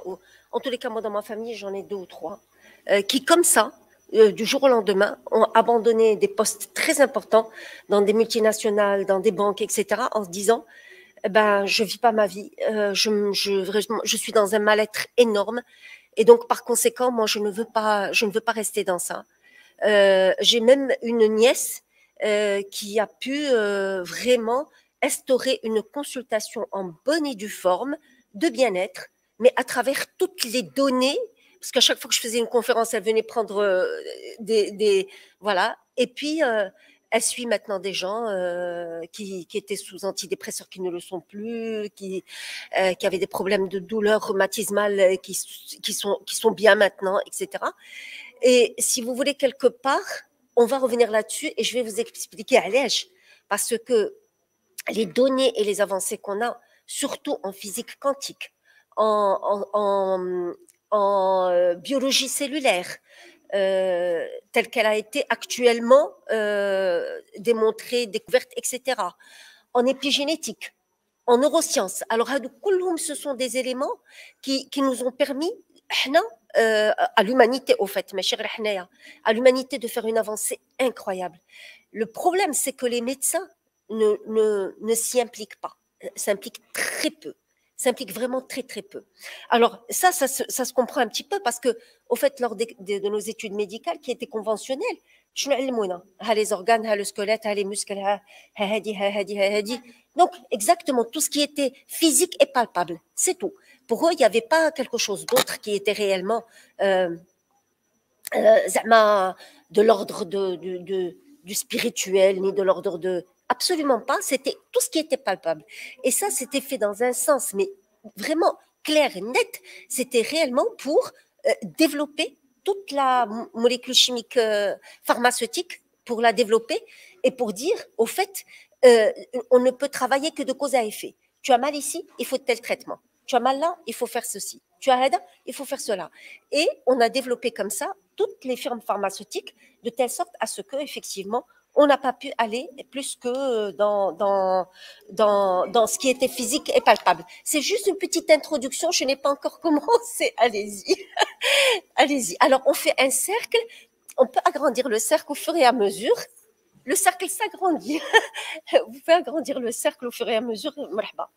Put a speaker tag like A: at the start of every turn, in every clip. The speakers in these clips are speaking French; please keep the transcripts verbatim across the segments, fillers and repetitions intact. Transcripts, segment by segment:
A: ou en tous les cas, moi, dans ma famille, j'en ai deux ou trois, euh, qui, comme ça, euh, du jour au lendemain, ont abandonné des postes très importants dans des multinationales, dans des banques, et cetera, en se disant, eh ben, je vis pas ma vie, euh, je, je, je suis dans un mal-être énorme, et donc, par conséquent, moi, je ne veux pas, je ne veux pas rester dans ça. Euh, j'ai même une nièce euh, qui a pu euh, vraiment instaurer une consultation en bonne et due forme de bien-être, mais à travers toutes les données, parce qu'à chaque fois que je faisais une conférence, elle venait prendre euh, des, des, voilà, et puis euh, elle suit maintenant des gens euh, qui, qui étaient sous antidépresseurs qui ne le sont plus, qui, euh, qui avaient des problèmes de douleur rhumatismale euh, qui, qui, sont, qui sont bien maintenant, et cetera. Et si vous voulez, quelque part, on va revenir là-dessus et je vais vous expliquer à l'âge, parce que les données et les avancées qu'on a, surtout en physique quantique, en, en, en, en biologie cellulaire, euh, telle qu'elle a été actuellement euh, démontrée, découverte, et cetera, en épigénétique, en neurosciences. Alors, ce sont des éléments qui, qui nous ont permis, euh, à l'humanité, au fait, à l'humanité de faire une avancée incroyable. Le problème, c'est que les médecins ne, ne, ne s'y impliquent pas, s'impliquent très peu, s'impliquent vraiment très très peu. Alors ça, ça, ça, ça se comprend un petit peu parce que, au fait, lors de, de, de nos études médicales qui étaient conventionnelles, les organes, le squelette, les muscles, donc exactement tout ce qui était physique et palpable, c'est tout. Pour eux, il n'y avait pas quelque chose d'autre qui était réellement euh, euh, de l'ordre de, de, de, du spirituel, ni de l'ordre de... Absolument pas, c'était tout ce qui était palpable. Et ça, c'était fait dans un sens, mais vraiment clair et net, c'était réellement pour euh, développer toute la molécule chimique euh, pharmaceutique, pour la développer et pour dire, au fait, euh, on ne peut travailler que de cause à effet. Tu as mal ici, il faut tel traitement. Tu as mal là, il faut faire ceci. Tu as là, il faut faire cela. Et on a développé comme ça toutes les firmes pharmaceutiques de telle sorte à ce que, effectivement, on n'a pas pu aller plus que dans, dans, dans, dans ce qui était physique et palpable. C'est juste une petite introduction, je n'ai pas encore commencé. Allez-y. Allez-y. Alors, on fait un cercle. On peut agrandir le cercle au fur et à mesure. Le cercle s'agrandit. Vous pouvez agrandir le cercle au fur et à mesure. Marhaba.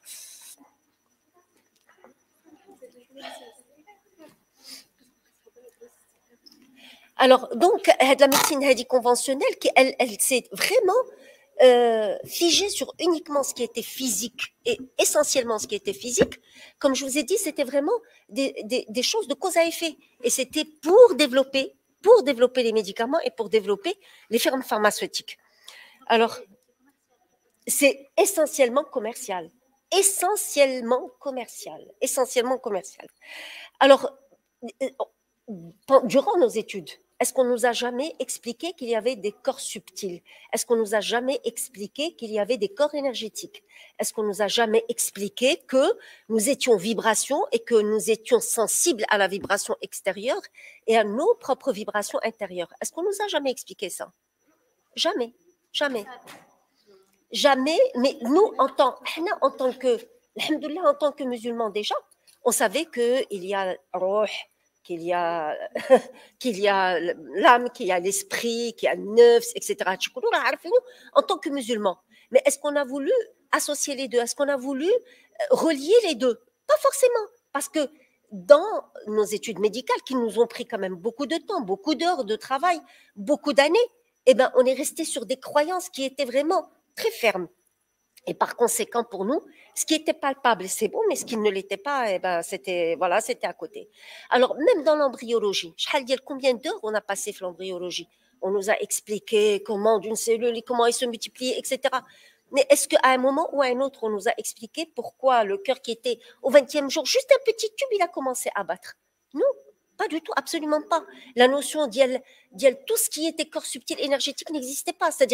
A: Alors, donc, la médecine conventionnelle, elle, elle s'est vraiment euh, figée sur uniquement ce qui était physique et essentiellement ce qui était physique. Comme je vous ai dit, c'était vraiment des, des, des choses de cause à effet. Et c'était pour développer, pour développer les médicaments et pour développer les firmes pharmaceutiques. Alors, c'est essentiellement commercial. Essentiellement commercial. Essentiellement commercial. Alors, durant nos études, est-ce qu'on nous a jamais expliqué qu'il y avait des corps subtils? Est-ce qu'on nous a jamais expliqué qu'il y avait des corps énergétiques? Est-ce qu'on nous a jamais expliqué que nous étions vibration et que nous étions sensibles à la vibration extérieure et à nos propres vibrations intérieures? Est-ce qu'on nous a jamais expliqué ça? Jamais, jamais. Jamais, mais nous, en tant, en tant que, alhamdoulilah, en tant que musulmans déjà, on savait qu'il y a roh, qu'il y a, qu'il y a l'âme, qu'il y a l'esprit, qu'il y a le neuf, et cetera. En tant que musulmans. Mais est-ce qu'on a voulu associer les deux? Est-ce qu'on a voulu relier les deux? Pas forcément. Parce que dans nos études médicales, qui nous ont pris quand même beaucoup de temps, beaucoup d'heures de travail, beaucoup d'années, eh ben, on est resté sur des croyances qui étaient vraiment très fermes. Et par conséquent, pour nous, ce qui était palpable, c'est bon, mais ce qui ne l'était pas, eh ben, c'était, voilà, c'était à côté. Alors, même dans l'embryologie, combien d'heures on a passé l'embryologie? On nous a expliqué comment d'une cellule, comment elle se multiplie, et cetera. Mais est-ce qu'à un moment ou à un autre, on nous a expliqué pourquoi le cœur qui était au vingtième jour, juste un petit tube, il a commencé à battre? Non, pas du tout, absolument pas. La notion d'yel, d'yel, tout ce qui était corps subtil énergétique n'existait pas. C'est-à-dire,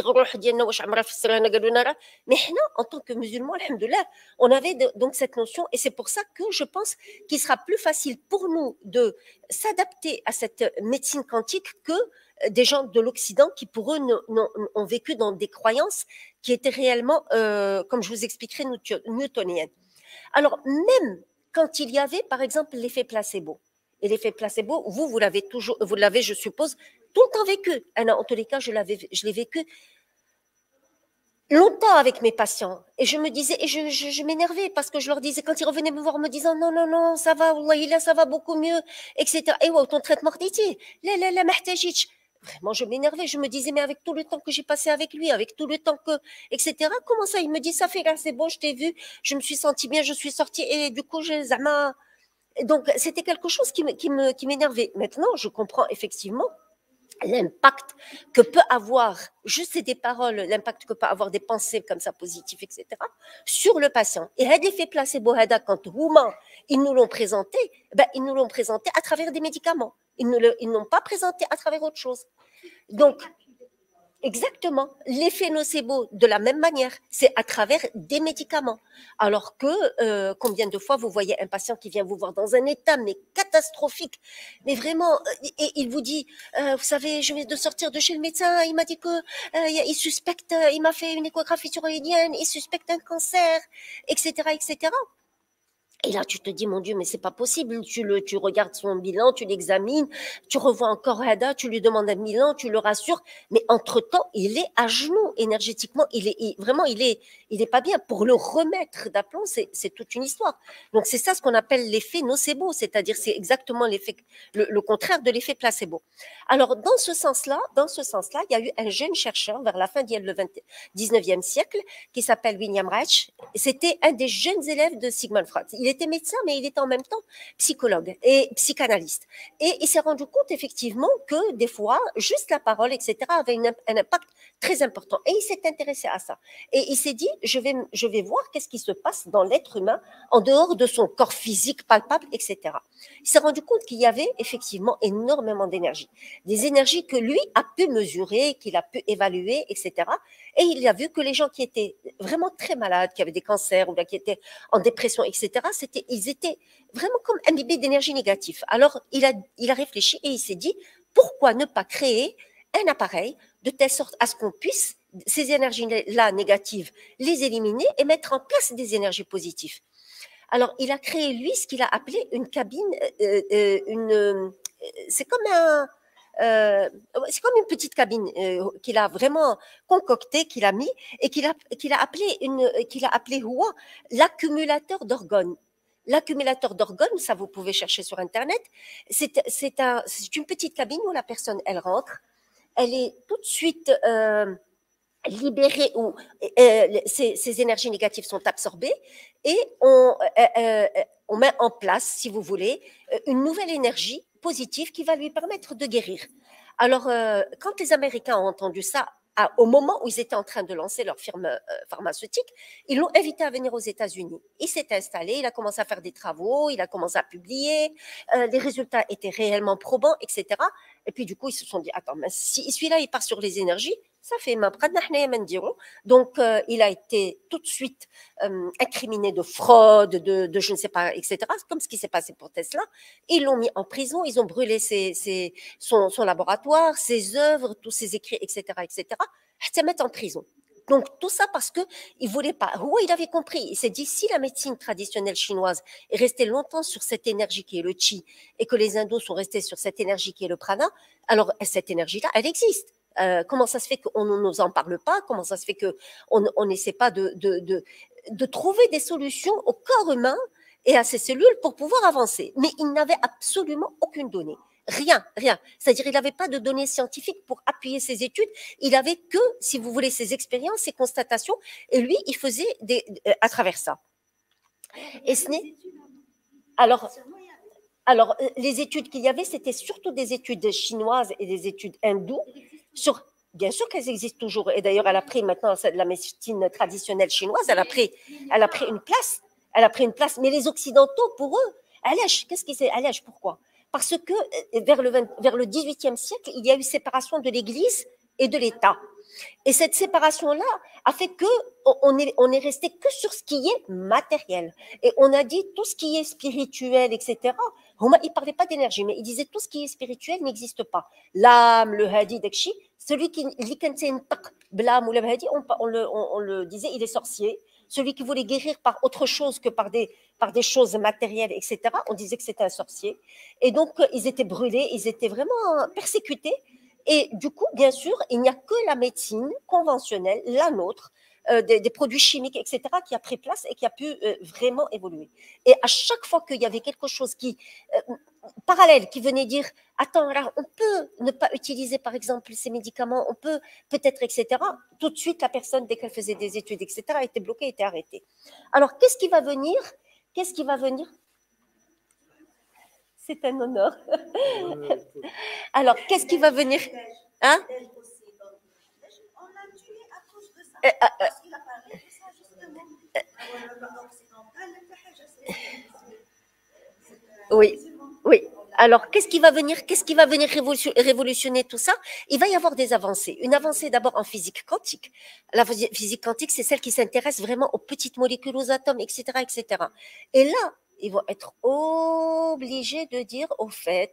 A: mais non, en tant que musulmans, alhamdoulilah, on avait de, donc cette notion, et c'est pour ça que je pense qu'il sera plus facile pour nous de s'adapter à cette médecine quantique que des gens de l'Occident qui, pour eux, ne, ne, ont vécu dans des croyances qui étaient réellement, euh, comme je vous expliquerai, newtoniennes. Alors, même quand il y avait, par exemple, l'effet placebo. Et l'effet placebo, vous, vous l'avez toujours, vous l'avez, je suppose, tout le temps vécu. En tous les cas, je l'avais, je l'ai vécu longtemps avec mes patients. Et je me disais, et je, je, je m'énervais parce que je leur disais, quand ils revenaient me voir, me disant, non, non, non, ça va, ouais, là, ça va beaucoup mieux, et cetera. Et ouais, ton traitement d'ité, là, là, là, محتاجيتش. Vraiment, je m'énervais. Je me disais, mais avec tout le temps que j'ai passé avec lui, avec tout le temps que, et cetera. Comment ça? Il me dit, ça fait là, c'est bon, je t'ai vu, je me suis sentie bien, je suis sortie, et du coup, j'ai, zama. Donc, c'était quelque chose qui me, qui me, qui m'énervait. Maintenant, je comprends effectivement l'impact que peut avoir, juste des paroles, l'impact que peut avoir des pensées comme ça positives, et cetera, sur le patient. Et l'effet placebo, quand Houma, ils nous l'ont présenté, ben, ils nous l'ont présenté à travers des médicaments. Ils ne ils n'ont pas présenté à travers autre chose. Donc, exactement, l'effet nocebo, de la même manière, c'est à travers des médicaments. Alors que, euh, combien de fois vous voyez un patient qui vient vous voir dans un état, mais catastrophique, mais vraiment, et il vous dit, euh, vous savez, je viens de sortir de chez le médecin, il m'a dit que, euh, il suspecte, il m'a fait une échographie thyroïdienne, il suspecte un cancer, et cetera, et cetera. Et là, tu te dis, mon Dieu, mais c'est pas possible. Tu le, tu regardes son bilan, tu l'examines, tu revois encore Hada, tu lui demandes un bilan, tu le rassures. Mais entre-temps, il est à genoux énergétiquement. Il est, il, vraiment, il est, il est pas bien. Pour le remettre d'aplomb, c'est, c'est toute une histoire. Donc, c'est ça ce qu'on appelle l'effet nocebo. C'est-à-dire, c'est exactement l'effet, le, le contraire de l'effet placebo. Alors, dans ce sens-là, dans ce sens-là, il y a eu un jeune chercheur vers la fin du dix-neuvième siècle qui s'appelle William Reich. C'était un des jeunes élèves de Sigmund Freud. Il était médecin, mais il était en même temps psychologue et psychanalyste. Et il s'est rendu compte effectivement que des fois, juste la parole, et cetera, avait une, un impact très important. Et il s'est intéressé à ça. Et il s'est dit, je vais, je vais voir qu'est-ce qui se passe dans l'être humain en dehors de son corps physique palpable, et cetera. Il s'est rendu compte qu'il y avait effectivement énormément d'énergie. Des énergies que lui a pu mesurer, qu'il a pu évaluer, et cetera. Et il a vu que les gens qui étaient vraiment très malades, qui avaient des cancers ou là, qui étaient en dépression, et cetera, c'était, ils étaient vraiment comme imbibés d'énergie négative. Alors, il a, il a réfléchi et il s'est dit, pourquoi ne pas créer un appareil de telle sorte à ce qu'on puisse, ces énergies-là négatives, les éliminer et mettre en place des énergies positives. Alors, il a créé, lui, ce qu'il a appelé une cabine, euh, euh, une, euh, c'est comme un, euh, c'est comme une petite cabine euh, qu'il a vraiment concoctée, qu'il a mis et qu'il a, qu'il a appelé une, qu'il a appelé Houa, l'accumulateur d'organes. L'accumulateur d'organes, ça vous pouvez chercher sur Internet, c'est, c'est, un, c'est une petite cabine où la personne, elle rentre, elle est tout de suite euh, libérée, où euh, ces, ces énergies négatives sont absorbées et on, euh, euh, on met en place, si vous voulez, une nouvelle énergie positive qui va lui permettre de guérir. Alors, euh, quand les Américains ont entendu ça, à, au moment où ils étaient en train de lancer leur firme euh, pharmaceutique, ils l'ont invité à venir aux États-Unis. Il s'est installé, il a commencé à faire des travaux, il a commencé à publier, euh, les résultats étaient réellement probants, et cetera. Et puis, du coup, ils se sont dit, attends, mais si celui-là, il part sur les énergies, ça fait ma donc euh, il a été tout de suite euh, incriminé de fraude, de, de je ne sais pas, et cetera. Comme ce qui s'est passé pour Tesla. Ils l'ont mis en prison, ils ont brûlé ses, ses, son, son laboratoire, ses œuvres, tous ses écrits, et cetera, et cetera. Ils mettent en prison. Donc tout ça parce que il voulait pas. Oui, il avait compris. Il s'est dit si la médecine traditionnelle chinoise est restée longtemps sur cette énergie qui est le qi et que les hindous sont restés sur cette énergie qui est le prana, alors cette énergie-là, elle existe. Euh, comment ça se fait qu'on ne nous en parle pas? Comment ça se fait qu'on n'essaie pas de, de, de, de trouver des solutions au corps humain et à ces cellules pour pouvoir avancer? Mais il n'avait absolument aucune donnée. Rien, rien. C'est-à-dire, il n'avait pas de données scientifiques pour appuyer ses études. Il avait que, si vous voulez, ses expériences, ses constatations. Et lui, il faisait des, euh, à travers ça. Et ce n'est. Alors, alors, les études qu'il y avait, c'était surtout des études chinoises et des études hindoues. Sur, bien sûr qu'elles existent toujours. Et d'ailleurs, elle a pris maintenant la médecine traditionnelle chinoise, elle a pris, elle a pris une place. Elle a pris une place. Mais les Occidentaux, pour eux, allège. Qu'est-ce qui c'est allège? Pourquoi? Parce que vers le, vingt, vers le dix-huitième siècle, il y a eu séparation de l'Église et de l'État. Et cette séparation-là a fait qu'on est, on est resté que sur ce qui est matériel. Et on a dit tout ce qui est spirituel, et cetera. Il ne parlait pas d'énergie, mais il disait tout ce qui est spirituel n'existe pas. L'âme, le hadi, celui qui blâme ou le hadi, on, on, le, on, on le disait, il est sorcier. celui qui voulait guérir par autre chose que par des, par des choses matérielles, et cetera, on disait que c'était un sorcier. Et donc, ils étaient brûlés, ils étaient vraiment persécutés. Et du coup, bien sûr, il n'y a que la médecine conventionnelle, la nôtre, euh, des, des produits chimiques, et cetera, qui a pris place et qui a pu euh, vraiment évoluer. Et à chaque fois qu'il y avait quelque chose qui, euh, parallèle, qui venait dire, attends, là, on peut ne pas utiliser, par exemple, ces médicaments, on peut peut-être, et cetera, tout de suite, la personne, dès qu'elle faisait des études, et cetera, était bloquée, était arrêtée. Alors, qu'est-ce qui va venir? Qu'est-ce qui va venir? C'est un honneur. Alors, qu'est-ce qui va venir? Hein? Euh, euh, euh, oui, oui. Alors, qu'est-ce qui va venir, qu'est-ce qui va venir révolutionner tout ça? Il va y avoir des avancées. Une avancée d'abord en physique quantique. La physique quantique, c'est celle qui s'intéresse vraiment aux petites molécules, aux atomes, et cetera, et cetera. Et là, ils vont être obligés de dire, au fait,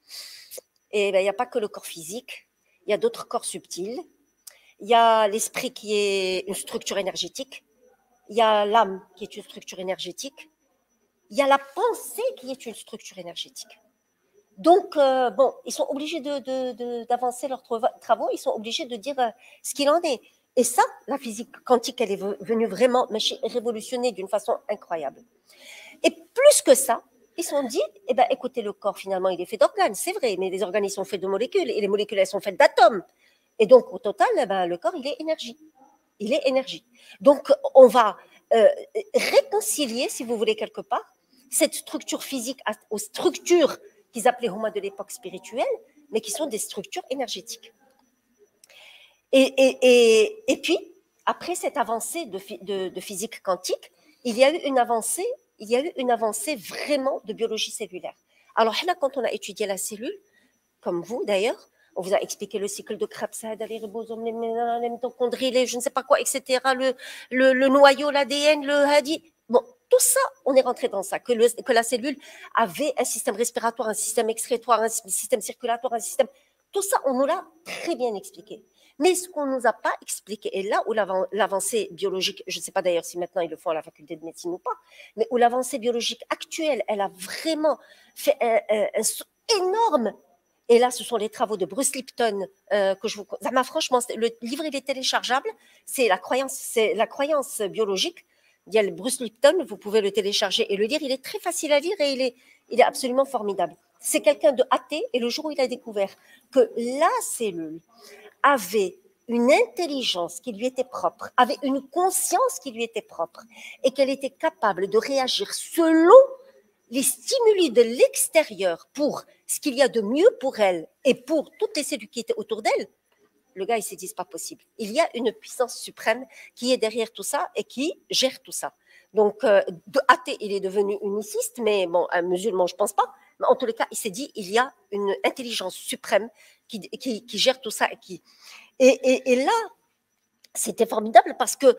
A: et ben, il n'y a pas que le corps physique, il y a d'autres corps subtils. Il y a l'esprit qui est une structure énergétique. Il y a l'âme qui est une structure énergétique. Il y a la pensée qui est une structure énergétique. Donc, euh, bon, ils sont obligés de, de, de, d'avancer leurs travaux, ils sont obligés de dire euh, ce qu'il en est. Et ça, la physique quantique, elle est venue vraiment révolutionner d'une façon incroyable. Et plus que ça, ils se sont dit, eh ben, écoutez, le corps, finalement, il est fait d'organes, c'est vrai, mais les organes, ils sont faits de molécules, et les molécules, elles sont faites d'atomes. Et donc, au total, eh ben, le corps, il est énergie. Il est énergie. Donc, on va euh, réconcilier, si vous voulez, quelque part, cette structure physique aux structures qu'ils appelaient Huma de l'époque spirituelle, mais qui sont des structures énergétiques. Et, et, et, et puis, après cette avancée de, de, de physique quantique, il y a eu une avancée, il y a eu une avancée vraiment de biologie cellulaire. Alors là, quand on a étudié la cellule, comme vous d'ailleurs, on vous a expliqué le cycle de Krebs, les ribosomes, les, les mitochondries, les je ne sais pas quoi, et cetera, le, le, le noyau, l'A D N, le Hadi. Bon, tout ça, on est rentré dans ça, que, le, que la cellule avait un système respiratoire, un système excrétoire, un système circulatoire, un système... Tout ça, on nous l'a très bien expliqué. Mais ce qu'on ne nous a pas expliqué, et là où l'avancée biologique, je ne sais pas d'ailleurs si maintenant ils le font à la faculté de médecine ou pas, mais où l'avancée biologique actuelle, elle a vraiment fait un, un, un saut énorme. Et là, ce sont les travaux de Bruce Lipton euh, que je vous. Ça m'a franchement, le livre il est téléchargeable. C'est la croyance, c'est la croyance biologique. Il y a le Bruce Lipton, vous pouvez le télécharger et le lire. Il est très facile à lire et il est, il est absolument formidable. C'est quelqu'un de athée et le jour où il a découvert que la cellule avait une intelligence qui lui était propre, avait une conscience qui lui était propre et qu'elle était capable de réagir selon les stimuli de l'extérieur pour ce qu'il y a de mieux pour elle et pour toutes les cellules qui étaient autour d'elle, le gars, il s'est dit, c'est pas possible. Il y a une puissance suprême qui est derrière tout ça et qui gère tout ça. Donc, euh, de athée, il est devenu uniciste, mais bon, un musulman, je pense pas. Mais en tous les cas, il s'est dit, il y a une intelligence suprême qui, qui, qui gère tout ça. Et, qui... et, et, et là, c'était formidable parce que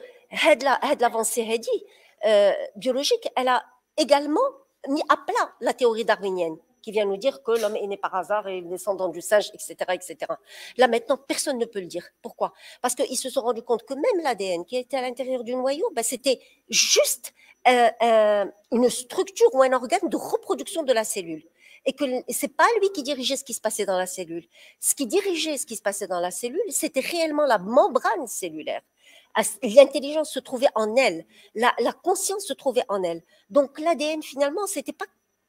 A: l'avancée euh, biologique, elle a également mis à plat la théorie darwinienne qui vient nous dire que l'homme est né par hasard et descendant du singe, et cetera, et cetera. Là, maintenant, personne ne peut le dire. Pourquoi? Parce qu'ils se sont rendus compte que même l'A D N qui était à l'intérieur du noyau, ben, c'était juste euh, euh, une structure ou un organe de reproduction de la cellule. Et que c'est pas lui qui dirigeait ce qui se passait dans la cellule. Ce qui dirigeait ce qui se passait dans la cellule, c'était réellement la membrane cellulaire. L'intelligence se trouvait en elle, la, la conscience se trouvait en elle. Donc l'A D N, finalement, c'était pas...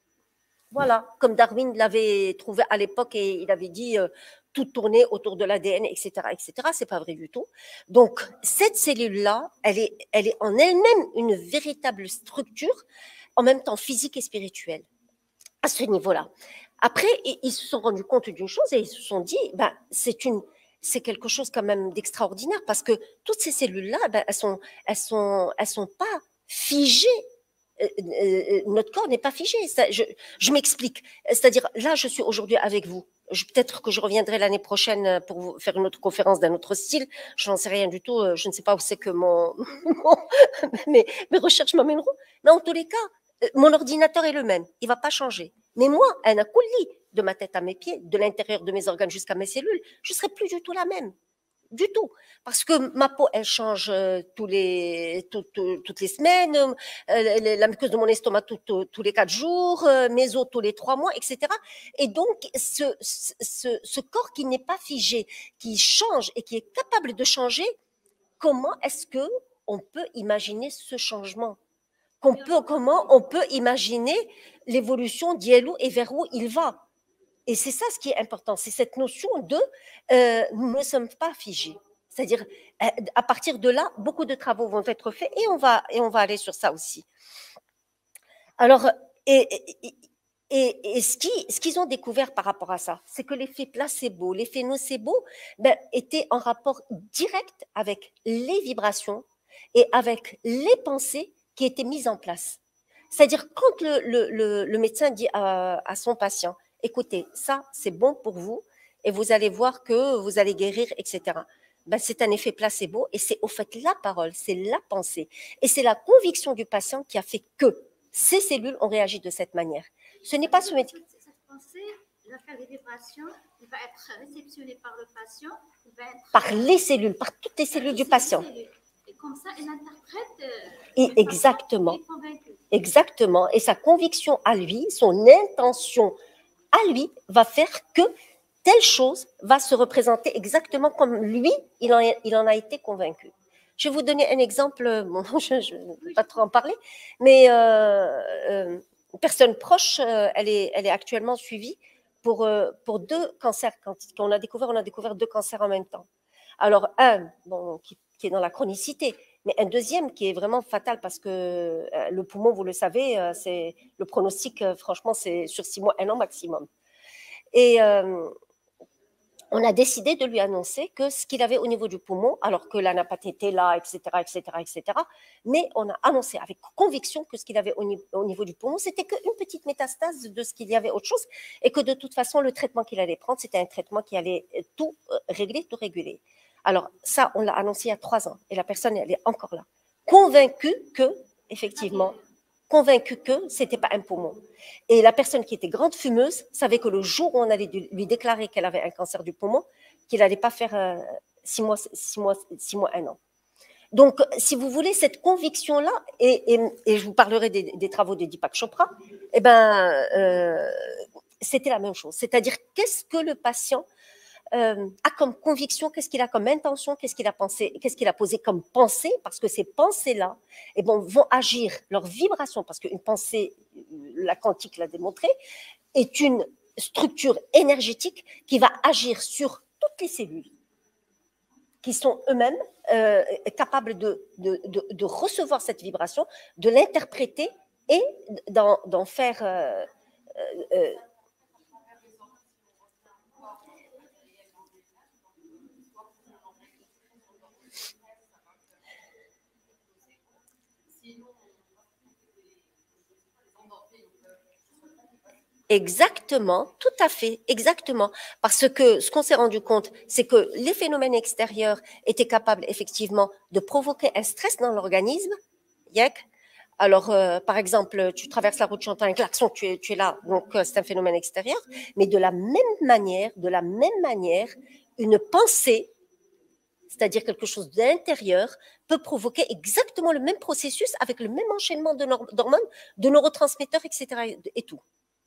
A: Voilà, comme Darwin l'avait trouvé à l'époque et il avait dit euh, tout tourner autour de l'A D N, et cetera, et cetera. C'est pas vrai du tout. Donc cette cellule-là, elle est, elle est en elle-même une véritable structure, en même temps physique et spirituelle, à ce niveau-là. Après, ils se sont rendus compte d'une chose et ils se sont dit, ben, c'est une, c'est quelque chose quand même d'extraordinaire parce que toutes ces cellules-là, ben, elles sont, elles sont, elles sont pas figées. Euh, euh, notre corps n'est pas figé. Ça, je je m'explique. C'est-à-dire, là, je suis aujourd'hui avec vous. Peut-être que je reviendrai l'année prochaine pour vous faire une autre conférence d'un autre style. Je n'en sais rien du tout. Je ne sais pas où c'est que mon, mon mes, mes recherches m'amèneront. Mais en tous les cas, mon ordinateur est le même. Il ne va pas changer. Mais moi, un coulis de ma tête à mes pieds, de l'intérieur de mes organes jusqu'à mes cellules, je ne serai plus du tout la même. du tout. Parce que ma peau, elle change euh, tous les, tout- tout- toutes les semaines, euh, la muqueuse de mon estomac tout- tout- tous les quatre jours, euh, mes os tous les trois mois, et cetera. Et donc, ce, ce, ce corps qui n'est pas figé, qui change et qui est capable de changer, comment est-ce que on peut imaginer ce changement? Qu'on peut, comment on peut imaginer l'évolution d'Yellow et vers où il va? Et c'est ça ce qui est important, c'est cette notion de euh, nous ne sommes pas figés. C'est-à-dire, à partir de là, beaucoup de travaux vont être faits et on va, et on va aller sur ça aussi. Alors, et, et, et, et ce qu'ils ce qu'ils ont découvert par rapport à ça, c'est que l'effet placebo, l'effet nocebo, ben, était en rapport direct avec les vibrations et avec les pensées qui étaient mises en place. C'est-à-dire, quand le, le, le, le médecin dit à, à son patient, écoutez, ça, c'est bon pour vous, et vous allez voir que vous allez guérir, et cetera. Ben, c'est un effet placebo, et c'est au fait la parole, c'est la pensée, et c'est la conviction du patient qui a fait que ces cellules ont réagi de cette manière. Ce n'est pas ce médicament.
B: Cette pensée va faire des vibrations, il va être réceptionné par le patient, il va être
A: par les cellules, par toutes les cellules du patient.
B: Et comme ça, elle interprète. Euh,
A: et exactement. Exactement. Et sa conviction à lui, son intention à lui, va faire que telle chose va se représenter exactement comme lui, il en, il en a été convaincu. Je vais vous donner un exemple, bon, je ne vais pas trop en parler, mais euh, euh, une personne proche, euh, elle, est, elle est actuellement suivie pour, euh, pour deux cancers. Quand, quand on a découvert, on a découvert deux cancers en même temps. Alors, un, bon, qui, qui est dans la chronicité, mais un deuxième qui est vraiment fatal parce que euh, le poumon, vous le savez, euh, c'est le pronostic, euh, franchement, c'est sur six mois, un an maximum. Et euh, on a décidé de lui annoncer que ce qu'il avait au niveau du poumon, alors que l'anapathie était là, et cetera, et cetera, et cetera, mais on a annoncé avec conviction que ce qu'il avait au niveau, au niveau du poumon, c'était qu'une petite métastase de ce qu'il y avait autre chose, et que de toute façon, le traitement qu'il allait prendre, c'était un traitement qui allait tout régler, tout réguler. Alors ça, on l'a annoncé il y a trois ans, et la personne, elle est encore là, convaincue que, effectivement, convaincue que ce n'était pas un poumon. Et la personne qui était grande fumeuse savait que le jour où on allait lui déclarer qu'elle avait un cancer du poumon, qu'il n'allait pas faire euh, six mois, six mois, six mois, un an. Donc, si vous voulez, cette conviction-là, et, et, et, je vous parlerai des, des travaux de Deepak Chopra, eh ben, euh, c'était la même chose. C'est-à-dire, qu'est-ce que le patient euh, a comme conviction, qu'est-ce qu'il a comme intention, qu'est-ce qu'il a pensé, qu'est-ce qu'il a posé comme pensée, parce que ces pensées-là, eh ben, vont agir, leur vibration, parce qu'une pensée, la quantique l'a démontré, est une structure énergétique qui va agir sur toutes les cellules, qui sont eux-mêmes euh, capables de, de, de, de recevoir cette vibration, de l'interpréter et d'en, d'en faire euh, euh, Exactement, tout à fait, exactement. Parce que ce qu'on s'est rendu compte, c'est que les phénomènes extérieurs étaient capables effectivement de provoquer un stress dans l'organisme. Yek. Alors, euh, par exemple, tu traverses la route, tu entends un klaxon, tu es, tu es là, donc euh, c'est un phénomène extérieur. Mais de la même manière, de la même manière, une pensée, c'est-à-dire quelque chose d'intérieur, peut provoquer exactement le même processus avec le même enchaînement de d'hormones, de neurotransmetteurs, et cetera. Et tout.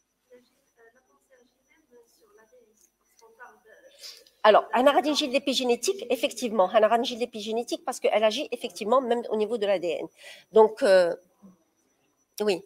A: Alors, un aradigine l'épigénétique, effectivement, un aradigine l'épigénétique parce qu'elle agit effectivement même au niveau de l'A D N. Donc, euh, oui.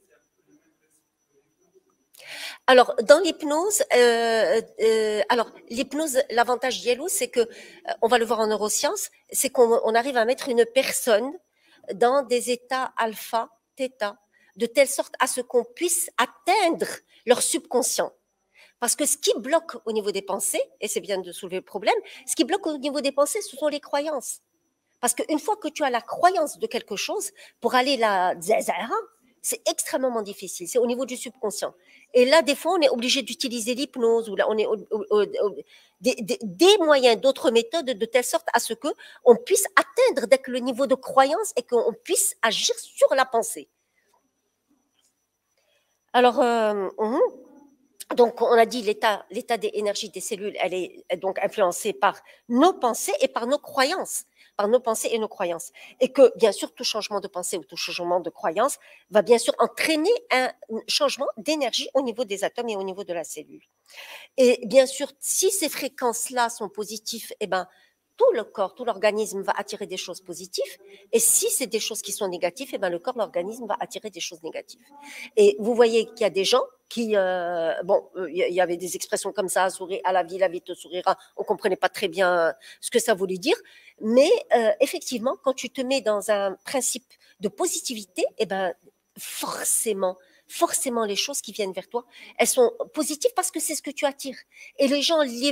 A: Alors, dans l'hypnose, euh, euh, alors l'hypnose, l'avantage d'Yellow, c'est que, euh, on va le voir en neurosciences, c'est qu'on on arrive à mettre une personne dans des états alpha, theta, de telle sorte à ce qu'on puisse atteindre leur subconscient. Parce que ce qui bloque au niveau des pensées, et c'est bien de soulever le problème, ce qui bloque au niveau des pensées, ce sont les croyances. Parce qu'une fois que tu as la croyance de quelque chose, pour aller la zazara, c'est extrêmement difficile. C'est au niveau du subconscient. Et là, des fois, on est obligé d'utiliser l'hypnose ou là, on est au, au, au, des, des, des moyens, d'autres méthodes, de telle sorte à ce que on puisse atteindre dès que le niveau de croyance et qu'on puisse agir sur la pensée. Alors, euh, Donc, on a dit l'état, l'état des énergies des cellules, elle est donc influencée par nos pensées et par nos croyances, par nos pensées et nos croyances. Et que, bien sûr, tout changement de pensée ou tout changement de croyance va bien sûr entraîner un changement d'énergie au niveau des atomes et au niveau de la cellule. Et bien sûr, si ces fréquences-là sont positives, eh ben, tout le corps, tout l'organisme va attirer des choses positives. Et si c'est des choses qui sont négatives, eh ben, le corps, l'organisme va attirer des choses négatives. Et vous voyez qu'il y a des gens qui, euh, bon, il y avait des expressions comme ça, sourire à la vie, la vie te sourira. On comprenait pas très bien ce que ça voulait dire. Mais euh, effectivement, quand tu te mets dans un principe de positivité, eh ben, forcément, forcément, les choses qui viennent vers toi, elles sont positives parce que c'est ce que tu attires. Et les gens, les...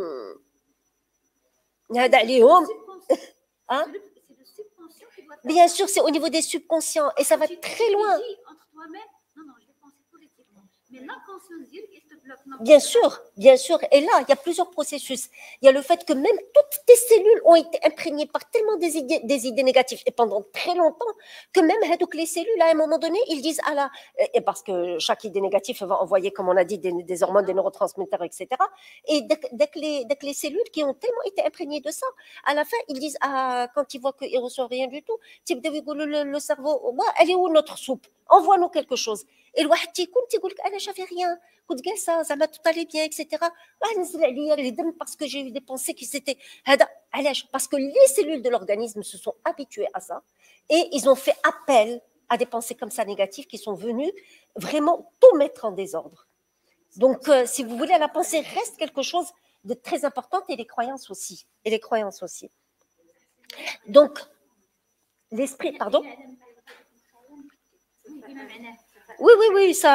A: Hein? Bien sûr, c'est au niveau des subconscients et ça va très loin. Bien sûr, bien sûr. Et là, il y a plusieurs processus. Il y a le fait que même toutes tes cellules ont été imprégnées par tellement des idées, des idées négatives et pendant très longtemps que même donc les cellules, à un moment donné, ils disent ah là, et parce que chaque idée négative va envoyer, comme on a dit, des, des hormones, des neurotransmetteurs, et cetera. Et dès, dès, que les, dès que les cellules qui ont tellement été imprégnées de ça, à la fin, ils disent ah, quand ils voient qu'ils ne reçoivent rien du tout, le, le cerveau, elle est où notre soupe? Envoie-nous quelque chose. Et le واحد تيكون تيقول لك انا j'avais rien, كنت جالسه زعما tout allait bien, et cetera. نزل عليا les dents parce que j'ai eu des pensées qui s'étaient هذا علاش parce que les cellules de l'organisme se sont habituées à ça et ils ont fait appel à des pensées comme ça négatives qui sont venues vraiment tout mettre en désordre. Donc euh, si vous voulez, la pensée reste quelque chose de très important et les croyances aussi et les croyances aussi. Donc l'esprit, pardon. Oui, oui, oui, ça.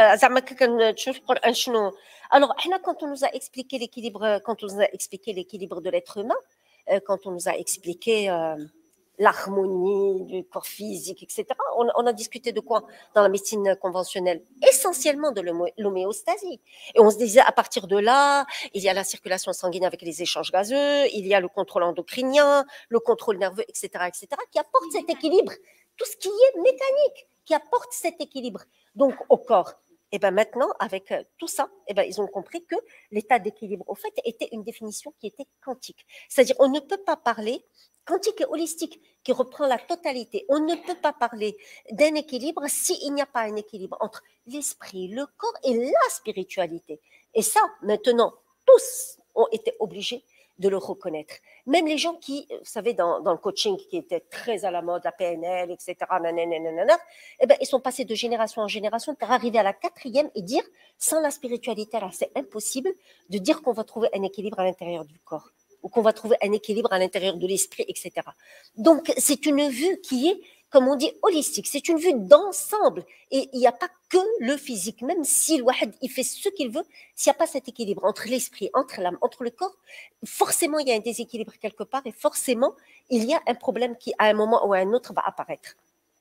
A: Alors, quand on nous a expliqué l'équilibre, quand on nous a expliqué l'équilibre de l'être humain, quand on nous a expliqué euh, l'harmonie du corps physique, et cetera, on, on a discuté de quoi dans la médecine conventionnelle? Essentiellement de l'homéostasie. Et on se disait, à partir de là, il y a la circulation sanguine avec les échanges gazeux, il y a le contrôle endocrinien, le contrôle nerveux, et cetera, et cetera, qui apporte cet équilibre. Tout ce qui est mécanique, qui apporte cet équilibre donc au corps. Et bien maintenant, avec tout ça, et ben ils ont compris que l'état d'équilibre, au fait, était une définition qui était quantique. C'est-à-dire, on ne peut pas parler, quantique et holistique, qui reprend la totalité, on ne peut pas parler d'un équilibre s'il n'y a pas un équilibre entre l'esprit, le corps et la spiritualité. Et ça, maintenant, tous ont été obligés de le reconnaître. Même les gens qui, vous savez, dans, dans le coaching qui était très à la mode, la P N L, et cetera, nanana, eh ben, ils sont passés de génération en génération pour arriver à la quatrième et dire, sans la spiritualité, là, c'est impossible de dire qu'on va trouver un équilibre à l'intérieur du corps ou qu'on va trouver un équilibre à l'intérieur de l'esprit, et cetera. Donc, c'est une vue qui est, comme on dit, holistique. C'est une vue d'ensemble. Et il n'y a pas que le physique. Même si le wahad, il fait ce qu'il veut, s'il n'y a pas cet équilibre entre l'esprit, entre l'âme, entre le corps, forcément, il y a un déséquilibre quelque part et forcément, il y a un problème qui, à un moment ou à un autre, va apparaître.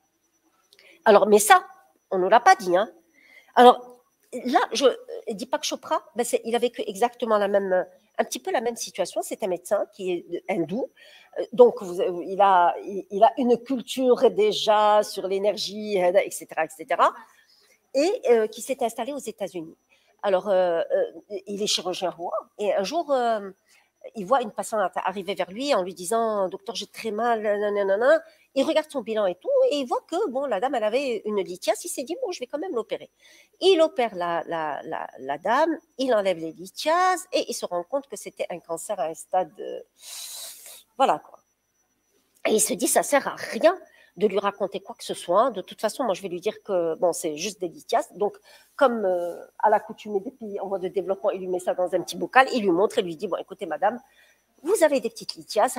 A: Alors, mais ça, on ne l'a pas dit. Hein. Alors, là, je ne dis pas que Chopra, ben il a vécu exactement la même... un petit peu la même situation. C'est un médecin qui est hindou. Donc, vous, il, a, il a une culture déjà sur l'énergie, et cetera, et cetera. Et euh, qui s'est installé aux États-Unis. Alors, euh, euh, il est chirurgien roi. Et un jour, euh, il voit une patiente arriver vers lui en lui disant « Docteur, j'ai très mal, nanana ». Il regarde son bilan et tout, et il voit que bon, la dame, elle avait une lithiase. Il s'est dit, bon, je vais quand même l'opérer. Il opère la, la, la, la dame, il enlève les lithiases, et il se rend compte que c'était un cancer à un stade... Euh, voilà, quoi. Et il se dit, ça sert à rien de lui raconter quoi que ce soit. De toute façon, moi, je vais lui dire que, bon, c'est juste des lithiases. Donc, comme euh, à l'accoutumée des pays en voie de développement, il lui met ça dans un petit bocal, il lui montre et lui dit, bon, écoutez, madame, vous avez des petites lithiases,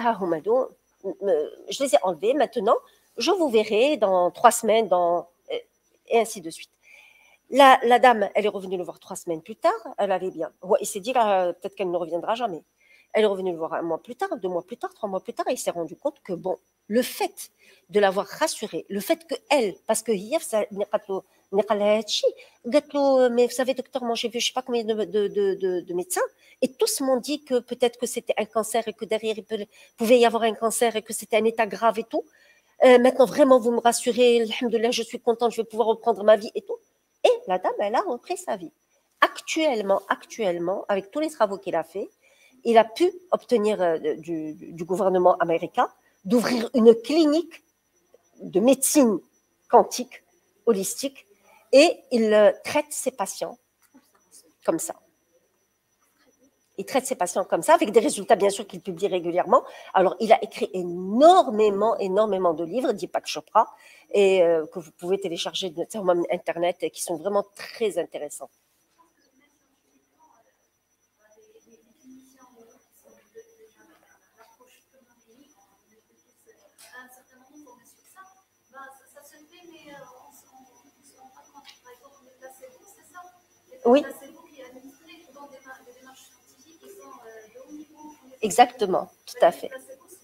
A: je les ai enlevées. Maintenant, je vous verrai dans trois semaines, dans... et ainsi de suite. La, la dame, elle est revenue le voir trois semaines plus tard, elle allait bien. Ouais, il s'est dit, peut-être qu'elle ne reviendra jamais. Elle est revenue le voir un mois plus tard, deux mois plus tard, trois mois plus tard, et il s'est rendu compte que, bon, le fait de l'avoir rassurée, le fait qu'elle, parce que hier, ça n'est pas tout, mais vous savez, docteur, moi j'ai vu je ne sais pas combien de, de, de, de, de médecins, et tous m'ont dit que peut-être que c'était un cancer et que derrière il peut, pouvait y avoir un cancer et que c'était un état grave et tout. Euh, maintenant, vraiment, vous me rassurez, alhamdoulilah, je suis contente, je vais pouvoir reprendre ma vie et tout. Et la dame, elle a repris sa vie. actuellement, actuellement, avec tous les travaux qu'il a fait, il a pu obtenir euh, du, du gouvernement américain d'ouvrir une clinique de médecine quantique, holistique, et il euh, traite ses patients comme ça. Il traite ses patients comme ça, avec des résultats, bien sûr, qu'il publie régulièrement. Alors, il a écrit énormément, énormément de livres, Deepak Chopra, et euh, que vous pouvez télécharger sur Internet, et qui sont vraiment très intéressants. Oui. Exactement, tout à fait.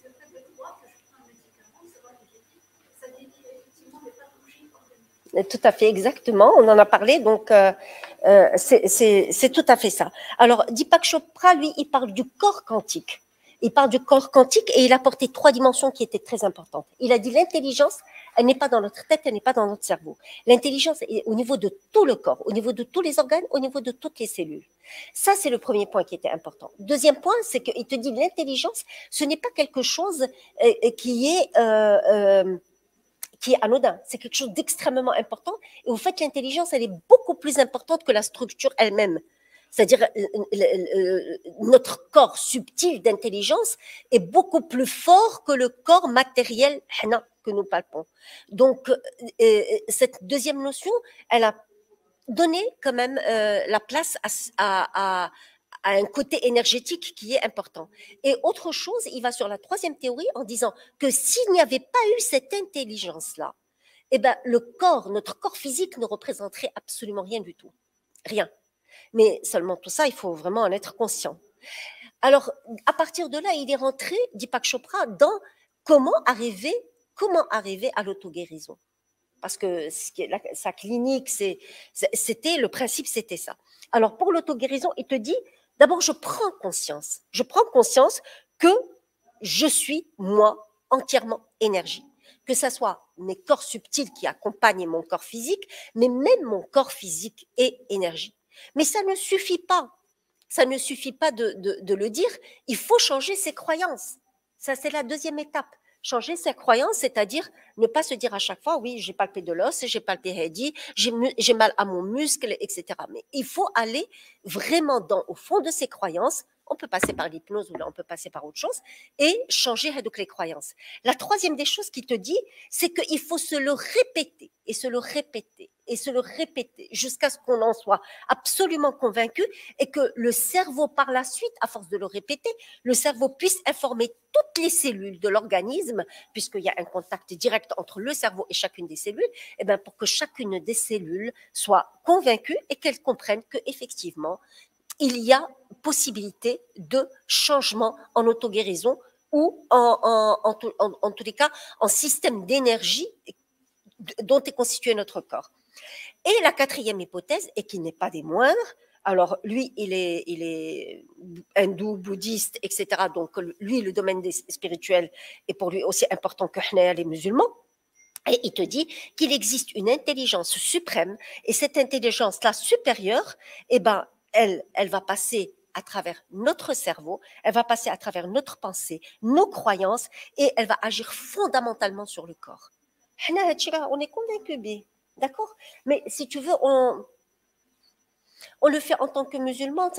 A: Tout à fait, exactement. On en a parlé, donc euh, euh, c'est tout à fait ça. Alors, Deepak Chopra, lui, il parle du corps quantique. Il parle du corps quantique et il a porté trois dimensions qui étaient très importantes. Il a dit l'intelligence, elle n'est pas dans notre tête, elle n'est pas dans notre cerveau. L'intelligence est au niveau de tout le corps, au niveau de tous les organes, au niveau de toutes les cellules. Ça, c'est le premier point qui était important. Deuxième point, c'est qu'il te dit l'intelligence, ce n'est pas quelque chose euh, qui est... Euh, euh, qui est anodin, c'est quelque chose d'extrêmement important. Et au fait, l'intelligence, elle est beaucoup plus importante que la structure elle-même. C'est-à-dire, notre corps subtil d'intelligence est beaucoup plus fort que le corps matériel que nous palpons. Donc, cette deuxième notion, elle a donné quand même la place à, à, à à un côté énergétique qui est important. Et autre chose, il va sur la troisième théorie en disant que s'il n'y avait pas eu cette intelligence-là, eh ben, le corps, notre corps physique ne représenterait absolument rien du tout. Rien. Mais seulement tout ça, il faut vraiment en être conscient. Alors, à partir de là, il est rentré, Deepak Chopra, dans comment arriver, comment arriver à l'auto-guérison. Parce que sa clinique, c'était, le principe, c'était ça. Alors, pour l'auto-guérison, il te dit, d'abord, je prends conscience. Je prends conscience que je suis, moi, entièrement énergie. Que ce soit mes corps subtils qui accompagnent mon corps physique, mais même mon corps physique est énergie. Mais ça ne suffit pas. Ça ne suffit pas de, de, de le dire. Il faut changer ses croyances. Ça, c'est la deuxième étape. Changer ses croyances, c'est-à-dire ne pas se dire à chaque fois, oui, j'ai palpé de l'os, j'ai palpé Heidi, j'ai mal à mon muscle, et cetera. Mais il faut aller vraiment dans, au fond de ses croyances. On peut passer par l'hypnose ou là, on peut passer par autre chose et changer donc les croyances. La troisième des choses qu'il te dit, c'est qu'il faut se le répéter et se le répéter et se le répéter jusqu'à ce qu'on en soit absolument convaincu et que le cerveau, par la suite, à force de le répéter, le cerveau puisse informer toutes les cellules de l'organisme, puisqu'il y a un contact direct entre le cerveau et chacune des cellules, et bien pour que chacune des cellules soit convaincue et qu'elle comprenne qu'effectivement, il y a possibilité de changement en auto-guérison ou en, en, en, en, en tous les cas en système d'énergie dont est constitué notre corps. Et la quatrième hypothèse, et qui n'est pas des moindres, alors lui, il est, il est hindou, bouddhiste, et cetera. Donc lui, le domaine des spirituels est pour lui aussi important que les musulmans. Et il te dit qu'il existe une intelligence suprême, et cette intelligence-là supérieure, eh ben, elle, elle va passer à travers notre cerveau, elle va passer à travers notre pensée, nos croyances, et elle va agir fondamentalement sur le corps. On est convaincus, d'accord? Mais si tu veux, on, on le fait en tant que musulman,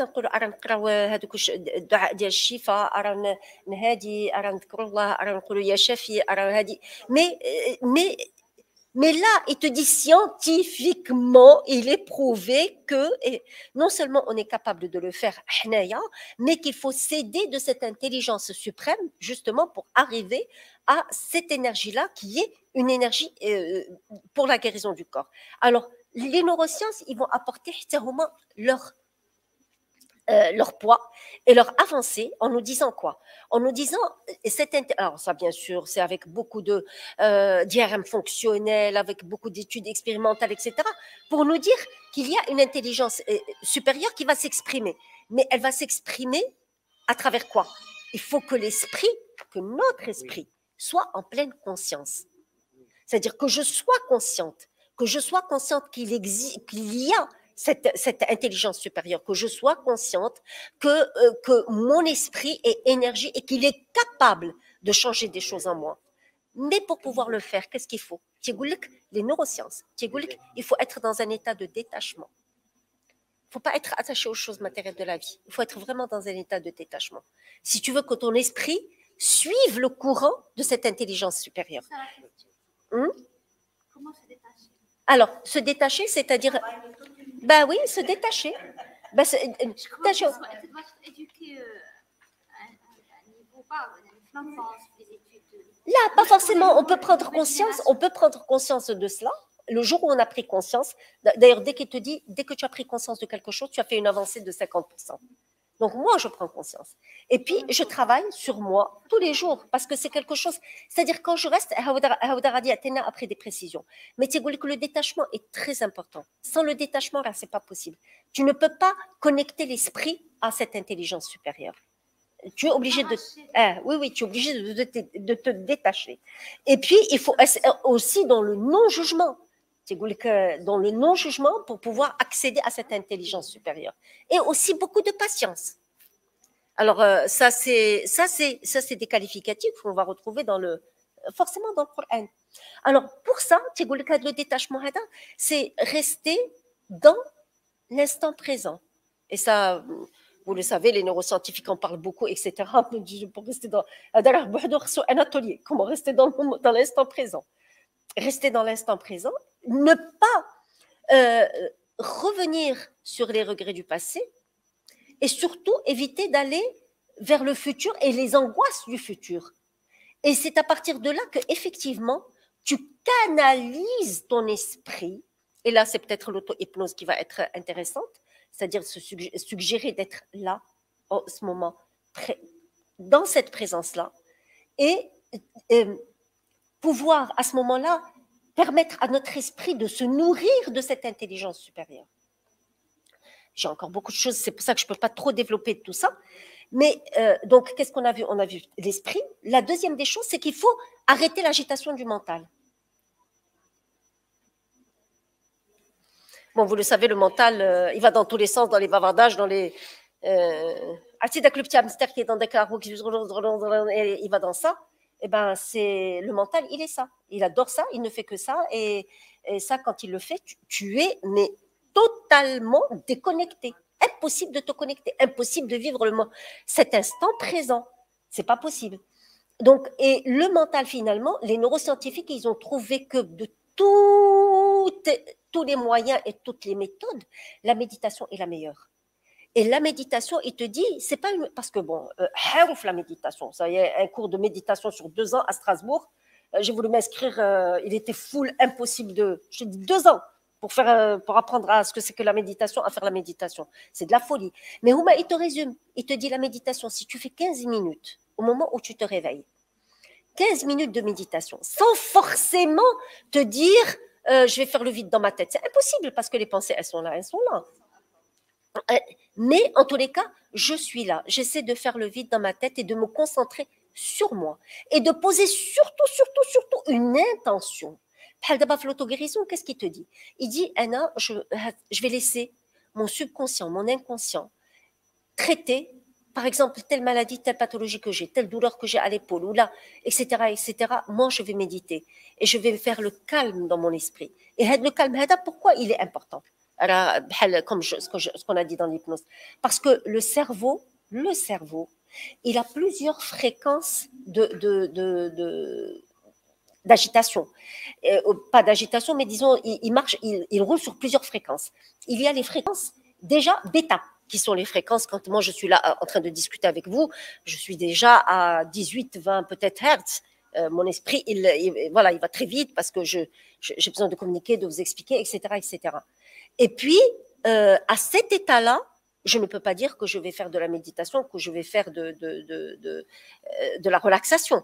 A: mais, mais Mais là, il te dit scientifiquement, il est prouvé que et non seulement on est capable de le faire, mais qu'il faut s'aider de cette intelligence suprême, justement pour arriver à cette énergie-là qui est une énergie euh, pour la guérison du corps. Alors, les neurosciences, ils vont apporter leur Euh, leur poids et leur avancée en nous disant quoi? En nous disant, cette alors ça bien sûr, c'est avec beaucoup de euh, d'I R M fonctionnel, avec beaucoup d'études expérimentales, et cetera, pour nous dire qu'il y a une intelligence supérieure qui va s'exprimer. Mais elle va s'exprimer à travers quoi? Il faut que l'esprit, que notre esprit soit en pleine conscience. C'est-à-dire que je sois consciente, que je sois consciente qu'il existe, qu'il y a cette, cette intelligence supérieure, que je sois consciente que, euh, que mon esprit est énergie et qu'il est capable de changer des choses en moi. Mais pour pouvoir le faire, qu'est-ce qu'il faut? Les neurosciences, il faut être dans un état de détachement. Il ne faut pas être attaché aux choses matérielles de la vie. Il faut être vraiment dans un état de détachement. Si tu veux que ton esprit suive le courant de cette intelligence supérieure.
B: C'est la question.
A: Hum?
B: Comment se détacher?
A: Alors, se détacher, c'est-à-dire... Ben oui, se détacher. Ben, se,
B: Je crois que tu dois être éduqué euh, à un niveau bas, une enfance, des études.
A: Là, pas forcément. On peut prendre conscience, on peut prendre conscience de cela. Le jour où on a pris conscience, d'ailleurs, dès qu'il te dit, dès que tu as pris conscience de quelque chose, tu as fait une avancée de cinquante pour cent. Donc, moi, je prends conscience. Et puis, je travaille sur moi tous les jours parce que c'est quelque chose. C'est-à-dire, quand je reste, après des précisions. Mais tu sais que le détachement est très important. Sans le détachement, là, ce n'est pas possible. Tu ne peux pas connecter l'esprit à cette intelligence supérieure. Tu es obligé de. Ah, oui, oui, tu es obligé de, de, de, de te détacher. Et puis, il faut aussi dans le non-jugement. Dans le non-jugement pour pouvoir accéder à cette intelligence supérieure. Et aussi beaucoup de patience. Alors, euh, ça, c'est, ça, c'est, ça, c'est des qualificatifs qu'on va retrouver dans le, forcément dans le Coran. Alors, pour ça, le détachement, c'est rester dans l'instant présent. Et ça, vous le savez, les neuroscientifiques en parlent beaucoup, et cetera. Pour rester dans un atelier, comment rester dans, le, dans l'instant présent. Rester dans l'instant présent, ne pas euh, revenir sur les regrets du passé et surtout éviter d'aller vers le futur et les angoisses du futur. Et c'est à partir de là que effectivement tu canalises ton esprit. Et là, c'est peut-être l'auto-hypnose qui va être intéressante, c'est-à-dire se suggérer d'être là, en ce moment, dans cette présence-là, et, et pouvoir à ce moment-là permettre à notre esprit de se nourrir de cette intelligence supérieure. J'ai encore beaucoup de choses, c'est pour ça que je ne peux pas trop développer tout ça. Mais euh, donc, qu'est-ce qu'on a vu? On a vu l'esprit. La deuxième des choses, c'est qu'il faut arrêter l'agitation du mental. Bon, vous le savez, le mental, euh, il va dans tous les sens, dans les bavardages, dans les... Euh, avec le petit hamster qui est dans des carreaux, qui il va dans ça. Eh ben, c'est le mental, il est ça. Il adore ça, il ne fait que ça. Et, et ça, quand il le fait, tu, tu es mais totalement déconnecté. Impossible de te connecter, impossible de vivre le, cet instant présent. C'est pas possible. Donc, et le mental, finalement, les neuroscientifiques, ils ont trouvé que de toutes, tous les moyens et toutes les méthodes, la méditation est la meilleure. Et la méditation, il te dit, c'est pas une, parce que bon, euh, la méditation, ça y est, un cours de méditation sur deux ans à Strasbourg, euh, j'ai voulu m'inscrire, euh, il était full, impossible de, je te dis deux ans pour faire, euh, pour apprendre à ce que c'est que la méditation, à faire la méditation, c'est de la folie. Mais Houma, il te résume, il te dit la méditation, si tu fais quinze minutes au moment où tu te réveilles, quinze minutes de méditation, sans forcément te dire, euh, je vais faire le vide dans ma tête, c'est impossible parce que les pensées, elles sont là, elles sont là. Mais en tous les cas, je suis là. J'essaie de faire le vide dans ma tête et de me concentrer sur moi. Et de poser surtout, surtout, surtout une intention. L'auto-guérison, qu'est-ce qu'il te dit? Il dit, Anna, je, je vais laisser mon subconscient, mon inconscient traiter, par exemple, telle maladie, telle pathologie que j'ai, telle douleur que j'ai à l'épaule, ou là, et cetera, et cetera. Moi, je vais méditer. Et je vais faire le calme dans mon esprit. Et le calme, pourquoi il est important? Alors, comme je, ce qu'on a dit dans l'hypnose. Parce que le cerveau, le cerveau, il a plusieurs fréquences de, de, de, de, d'agitation. Euh, pas d'agitation, mais disons, il, il marche, il, il roule sur plusieurs fréquences. Il y a les fréquences déjà bêta, qui sont les fréquences quand moi je suis là en train de discuter avec vous, je suis déjà à dix-huit, vingt peut-être hertz. Euh, mon esprit, il, il, voilà, il va très vite parce que je, je, j'ai besoin de communiquer, de vous expliquer, et cetera, et cetera. Et puis, euh, à cet état-là, je ne peux pas dire que je vais faire de la méditation, que je vais faire de, de, de, de, de la relaxation.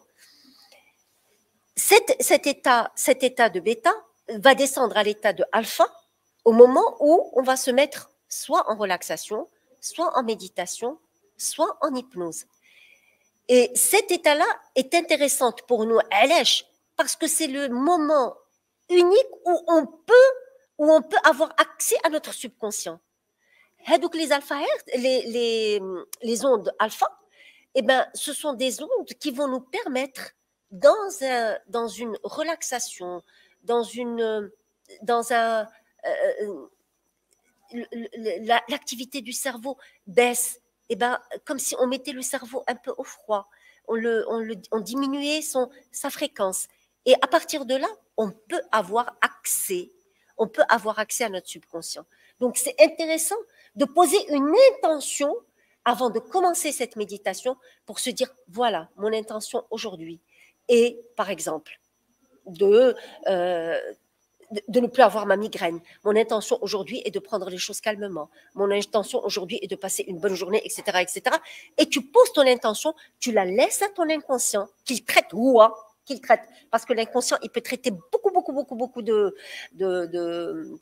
A: Cet, cet, état, cet état de bêta va descendre à l'état de alpha au moment où on va se mettre soit en relaxation, soit en méditation, soit en hypnose. Et cet état-là est intéressant pour nous, parce que c'est le moment unique où on peut où on peut avoir accès à notre subconscient. Donc les alpha les, les, les ondes alpha, eh ben, ce sont des ondes qui vont nous permettre, dans, un, dans une relaxation, dans, une, dans un... Euh, l'activité du cerveau baisse, eh ben, comme si on mettait le cerveau un peu au froid, on, le, on, le, on diminuait son, sa fréquence. Et à partir de là, on peut avoir accès, on peut avoir accès à notre subconscient. Donc c'est intéressant de poser une intention avant de commencer cette méditation pour se dire, voilà, mon intention aujourd'hui est, par exemple, de... Euh, de ne plus avoir ma migraine. Mon intention aujourd'hui est de prendre les choses calmement. Mon intention aujourd'hui est de passer une bonne journée, et cetera, et cetera. Et tu poses ton intention, tu la laisses à ton inconscient, qu'il traite ouah, qu'il traite. Parce que l'inconscient, il peut traiter beaucoup, beaucoup, beaucoup, beaucoup de... de, de...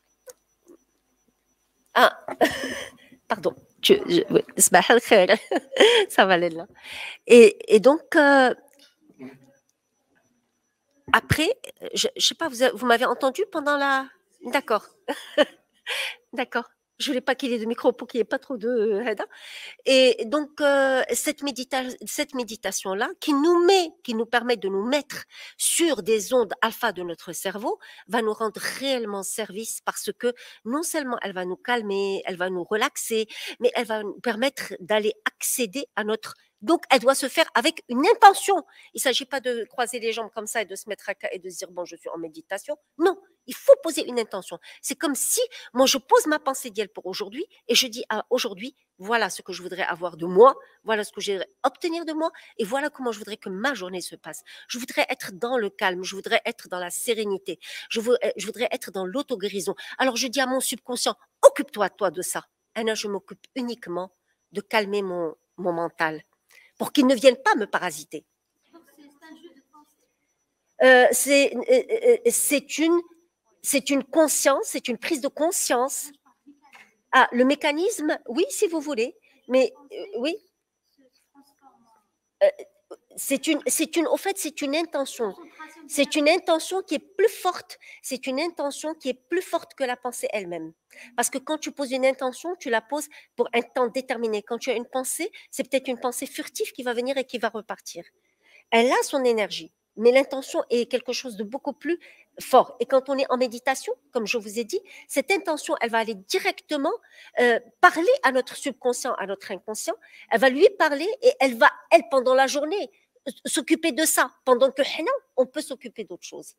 A: Ah, pardon. Je, je, oui. Ça va aller là. Et, et donc... Euh, Après, je ne sais pas, vous, vous m'avez entendu pendant la... D'accord. D'accord. Je voulais pas qu'il y ait de micro pour qu'il n'y ait pas trop de... Et donc, euh, cette, médita cette méditation-là, qui nous met, qui nous permet de nous mettre sur des ondes alpha de notre cerveau, va nous rendre réellement service parce que non seulement elle va nous calmer, elle va nous relaxer, mais elle va nous permettre d'aller accéder à notre... Donc, elle doit se faire avec une intention. Il ne s'agit pas de croiser les jambes comme ça et de se mettre à et de se dire, bon, je suis en méditation. Non, il faut poser une intention. C'est comme si, moi, je pose ma pensée d'hier pour aujourd'hui et je dis à aujourd'hui, voilà ce que je voudrais avoir de moi, voilà ce que je voudrais obtenir de moi et voilà comment je voudrais que ma journée se passe. Je voudrais être dans le calme, je voudrais être dans la sérénité, je voudrais, je voudrais être dans l'auto-guérison. Alors, je dis à mon subconscient, occupe-toi, toi, de ça. Et là, je m'occupe uniquement de calmer mon, mon mental, pour qu'ils ne viennent pas me parasiter. Euh, c'est euh, c'est une, c'est une conscience, c'est une prise de conscience. Ah, le mécanisme, oui, si vous voulez, mais euh, oui. Euh, c'est une, c'est une, au fait, c'est une intention. C'est une intention qui est plus forte. C'est une intention qui est plus forte que la pensée elle-même. Parce que quand tu poses une intention, tu la poses pour un temps déterminé. Quand tu as une pensée, c'est peut-être une pensée furtive qui va venir et qui va repartir. Elle a son énergie, mais l'intention est quelque chose de beaucoup plus fort. Et quand on est en méditation, comme je vous ai dit, cette intention, elle va aller directement euh, parler à notre subconscient, à notre inconscient. Elle va lui parler et elle va, elle, pendant la journée, s'occuper de ça, pendant que on peut s'occuper d'autre chose.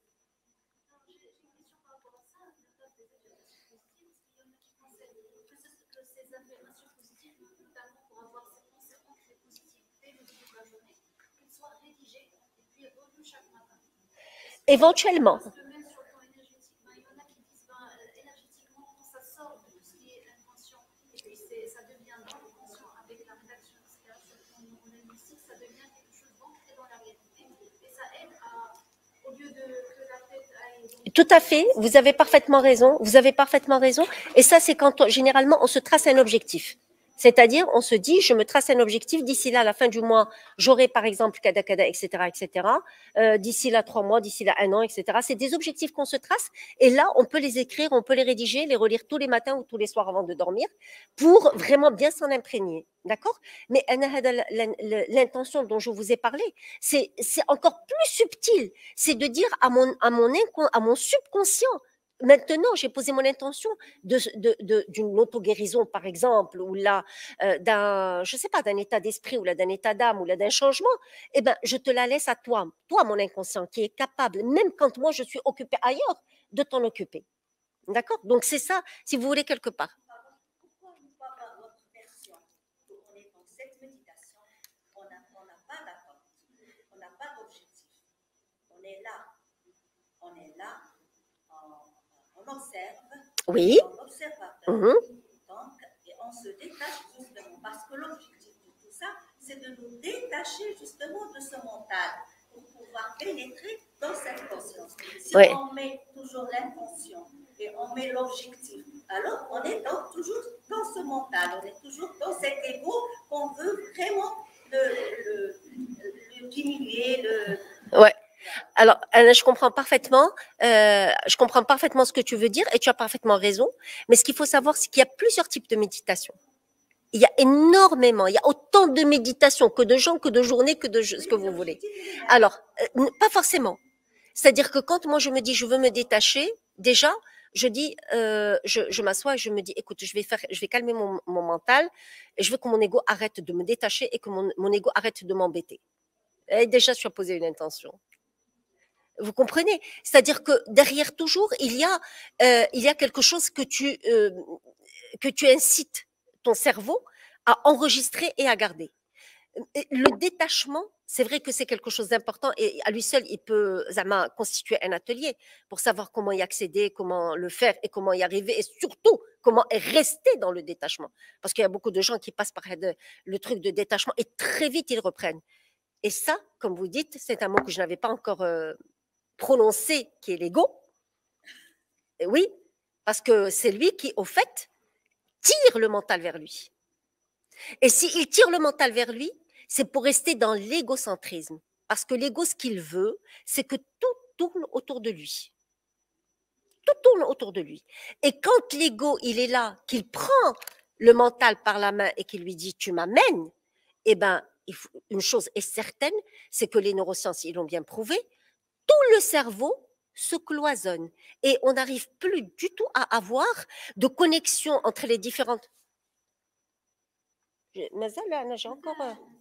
A: Éventuellement. Tout à fait, vous avez parfaitement raison, vous avez parfaitement raison. Et ça, c'est quand on, généralement on se trace un objectif. C'est-à-dire, on se dit, je me trace un objectif, d'ici là, à la fin du mois, j'aurai par exemple kada kada, et cetera, et cetera. Euh, d'ici là, trois mois, d'ici là, un an, et cetera. C'est des objectifs qu'on se trace, et là, on peut les écrire, on peut les rédiger, les relire tous les matins ou tous les soirs avant de dormir, pour vraiment bien s'en imprégner, d'accord? Mais l'intention dont je vous ai parlé, c'est encore plus subtil, c'est de dire à mon, à mon, à mon subconscient, maintenant, j'ai posé mon intention de, de, de, d'une auto-guérison, par exemple, ou là, euh, d'un, je sais pas, d'un état d'esprit, ou là, d'un état d'âme, ou là, d'un changement. Eh ben, je te la laisse à toi, toi, mon inconscient, qui est capable, même quand moi, je suis occupée ailleurs, de t'en occuper. D'accord? Donc, c'est ça, si vous voulez, quelque part.
C: Pourquoi ne pas avoir notre version? On est dans cette méditation, on n'a pas d'attente, on n'a pas d'objectif. On est là, on est là, on observe,
A: oui.
C: on observateur.
A: Mm-hmm.
C: Donc, et on se détache justement, parce que l'objectif de tout ça, c'est de nous détacher justement de ce mental pour pouvoir pénétrer dans cette conscience. Si oui. on met toujours l'intention et on met l'objectif, alors on est donc toujours dans ce mental, on est toujours dans cet ego qu'on veut vraiment le, le, le diminuer. Le...
A: Ouais. Alors, Anna, je comprends parfaitement, euh, je comprends parfaitement ce que tu veux dire et tu as parfaitement raison. Mais ce qu'il faut savoir, c'est qu'il y a plusieurs types de méditation. Il y a énormément, il y a autant de méditation que de gens, que de journées, que de ce que vous voulez. Alors, euh, pas forcément. C'est-à-dire que quand moi je me dis je veux me détacher, déjà, je dis, euh, je, je m'assois et je me dis, écoute, je vais faire, je vais calmer mon, mon mental et je veux que mon ego arrête de me détacher et que mon, mon ego arrête de m'embêter. Et déjà, tu as posé une intention. Vous comprenez? C'est-à-dire que derrière toujours, il y a, euh, il y a quelque chose que tu, euh, que tu incites ton cerveau à enregistrer et à garder. Le détachement, c'est vrai que c'est quelque chose d'important et à lui seul, il peut Zama, constituer un atelier pour savoir comment y accéder, comment le faire et comment y arriver et surtout comment rester dans le détachement. Parce qu'il y a beaucoup de gens qui passent par le truc de détachement et très vite ils reprennent. Et ça, comme vous dites, c'est un mot que je n'avais pas encore euh, prononcé, qui est l'ego. Et oui, parce que c'est lui qui, au fait, tire le mental vers lui. Et s'il tire le mental vers lui, c'est pour rester dans l'égocentrisme. Parce que l'ego, ce qu'il veut, c'est que tout tourne autour de lui. Tout tourne autour de lui. Et quand l'ego, il est là, qu'il prend le mental par la main et qu'il lui dit « tu m'amènes », eh bien, une chose est certaine, c'est que les neurosciences, ils l'ont bien prouvé, tout le cerveau se cloisonne. Et on n'arrive plus du tout à avoir de connexion entre les différentes... Mais là, j'ai encore...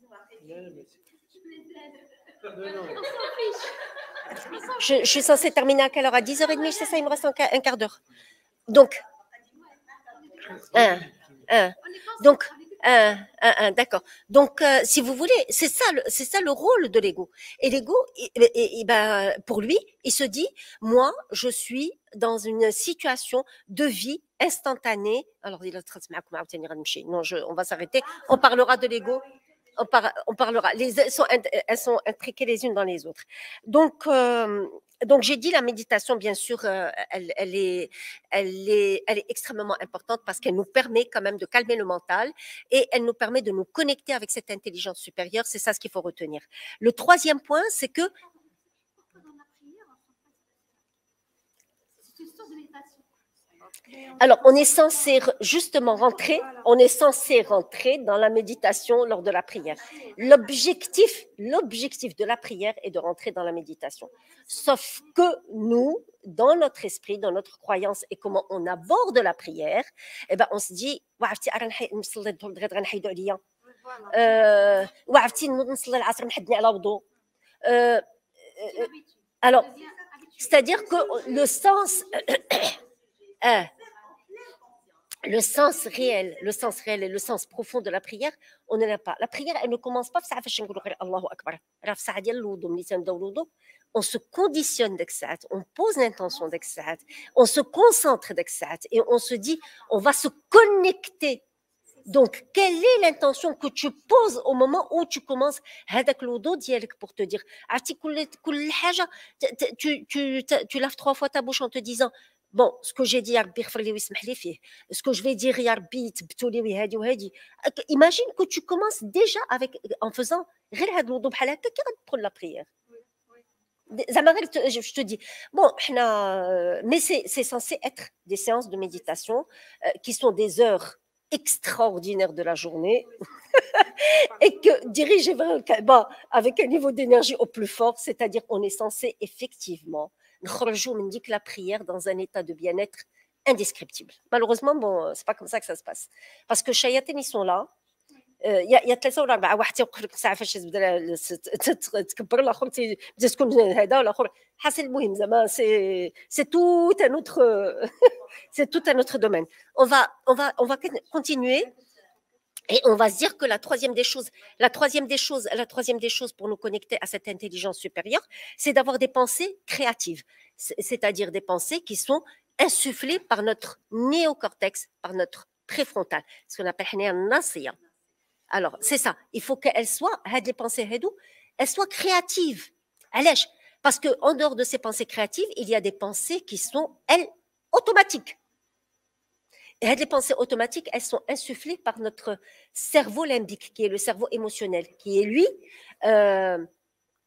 A: Je, je suis censée terminer à quelle heure? À dix heures trente, c'est ça, il me reste un quart d'heure. Donc, un, un. Donc, un, un, un, d'accord. Donc, euh, si vous voulez, c'est ça, c'est ça le rôle de l'ego. Et l'ego, ben, pour lui, il se dit, moi, je suis dans une situation de vie instantanée. Alors, il a non, je, on va s'arrêter. On parlera de l'ego. On, par, on parlera. Les, elles, sont, elles sont intriquées les unes dans les autres. Donc, euh, donc j'ai dit la méditation, bien sûr, euh, elle, elle, est, elle, est, elle est extrêmement importante parce qu'elle nous permet quand même de calmer le mental et elle nous permet de nous connecter avec cette intelligence supérieure. C'est ça ce qu'il faut retenir. Le troisième point, c'est que... Alors, on est censé justement rentrer, on est censé rentrer dans la méditation lors de la prière. L'objectif, l'objectif de la prière est de rentrer dans la méditation. Sauf que nous, dans notre esprit, dans notre croyance et comment on aborde la prière, eh ben, on se dit, euh, alors, c'est-à-dire que le sens... Un, le sens réel, le sens réel et le sens profond de la prière, on ne l'a pas. La prière, elle ne commence pas, on se conditionne d'excès, on pose l'intention d'excès, on se concentre d'excès et on se dit, on va se connecter. Donc, quelle est l'intention que tu poses au moment où tu commences pour te dire, tu, tu, tu laves trois fois ta bouche en te disant, bon, ce que j'ai dit, ce que je vais dire, imagine que tu commences déjà avec, en faisant pour la prière. Je te dis, bon, mais c'est censé être des séances de méditation qui sont des heures extraordinaires de la journée et que diriger vers le Kaaba avec un niveau d'énergie au plus fort, c'est-à-dire on est censé effectivement me dit que la prière dans un état de bien-être indescriptible. Malheureusement, bon, c'est pas comme ça que ça se passe. Parce que Shayatin, ils sont là. Il y a, il y a ثلاثة ولا أربعة واحد تيوقف لك ساعة فاش تبدا تكبر الآخر تبدا تكون هذا والآخر حاصل المهم زعما سي سي tout un autre c'est tout un autre domaine. On va on va on va continuer. Et on va se dire que la troisième des choses, la troisième des choses, la troisième des choses pour nous connecter à cette intelligence supérieure, c'est d'avoir des pensées créatives, c'est-à-dire des pensées qui sont insufflées par notre néocortex, par notre préfrontal, ce qu'on appelle nasiya. Alors, c'est ça, il faut qu'elles soient, les pensées elles soient créatives. Allège, parce qu'en dehors de ces pensées créatives, il y a des pensées qui sont, elles, automatiques. Et les pensées automatiques, elles sont insufflées par notre cerveau limbique, qui est le cerveau émotionnel, qui est lui, euh,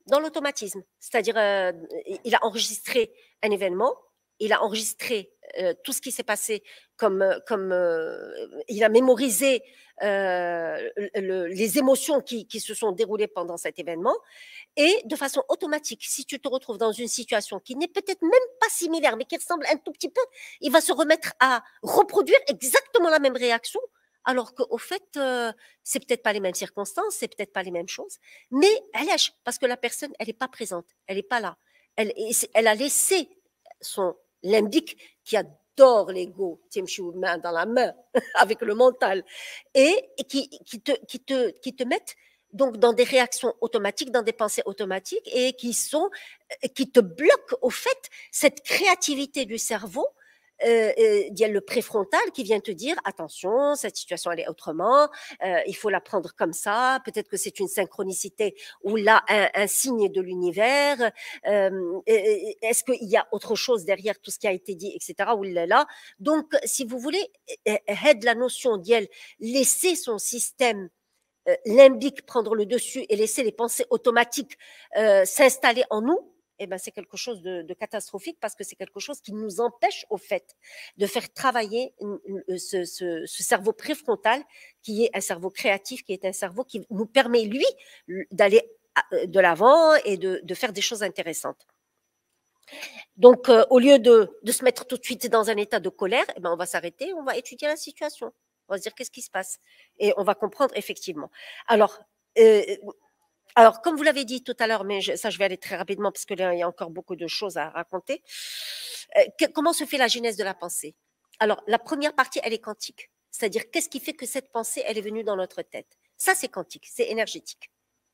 A: dans l'automatisme. C'est-à-dire, euh, il a enregistré un événement, il a enregistré euh, tout ce qui s'est passé, comme, comme euh, il a mémorisé euh, le, les émotions qui, qui se sont déroulées pendant cet événement, et de façon automatique, si tu te retrouves dans une situation qui n'est peut-être même pas similaire, mais qui ressemble un tout petit peu, il va se remettre à reproduire exactement la même réaction, alors qu'au fait, euh, c'est peut-être pas les mêmes circonstances, c'est peut-être pas les mêmes choses, mais elle lâche, parce que la personne, elle n'est pas présente, elle n'est pas là. Elle, elle a laissé son limbique qui adore l'ego, main dans la main, avec le mental, et, et qui, qui, te, qui, te, qui te mettent donc dans des réactions automatiques, dans des pensées automatiques, et qui sont, qui te bloquent au fait cette créativité du cerveau. Euh, il y a le préfrontal qui vient te dire attention, cette situation elle est autrement, euh, il faut la prendre comme ça, peut-être que c'est une synchronicité ou là un, un signe de l'univers, euh, est-ce qu'il y a autre chose derrière tout ce qui a été dit, et cetera. Ou là, là. Donc, si vous voulez, aide la notion d'elle laisser son système euh, limbique prendre le dessus et laisser les pensées automatiques euh, s'installer en nous, eh ben, c'est quelque chose de, de catastrophique parce que c'est quelque chose qui nous empêche au fait de faire travailler ce, ce, ce cerveau préfrontal qui est un cerveau créatif, qui est un cerveau qui nous permet, lui, d'aller de l'avant et de, de faire des choses intéressantes. Donc, euh, au lieu de, de se mettre tout de suite dans un état de colère, eh ben, on va s'arrêter, on va étudier la situation. On va se dire qu'est-ce qui se passe et on va comprendre effectivement. Alors, euh, alors, comme vous l'avez dit tout à l'heure, mais je, ça, je vais aller très rapidement parce qu'il y a encore beaucoup de choses à raconter. Euh, que, comment se fait la genèse de la pensée? Alors, la première partie, elle est quantique. C'est-à-dire, qu'est-ce qui fait que cette pensée, elle est venue dans notre tête? Ça, c'est quantique, c'est énergétique.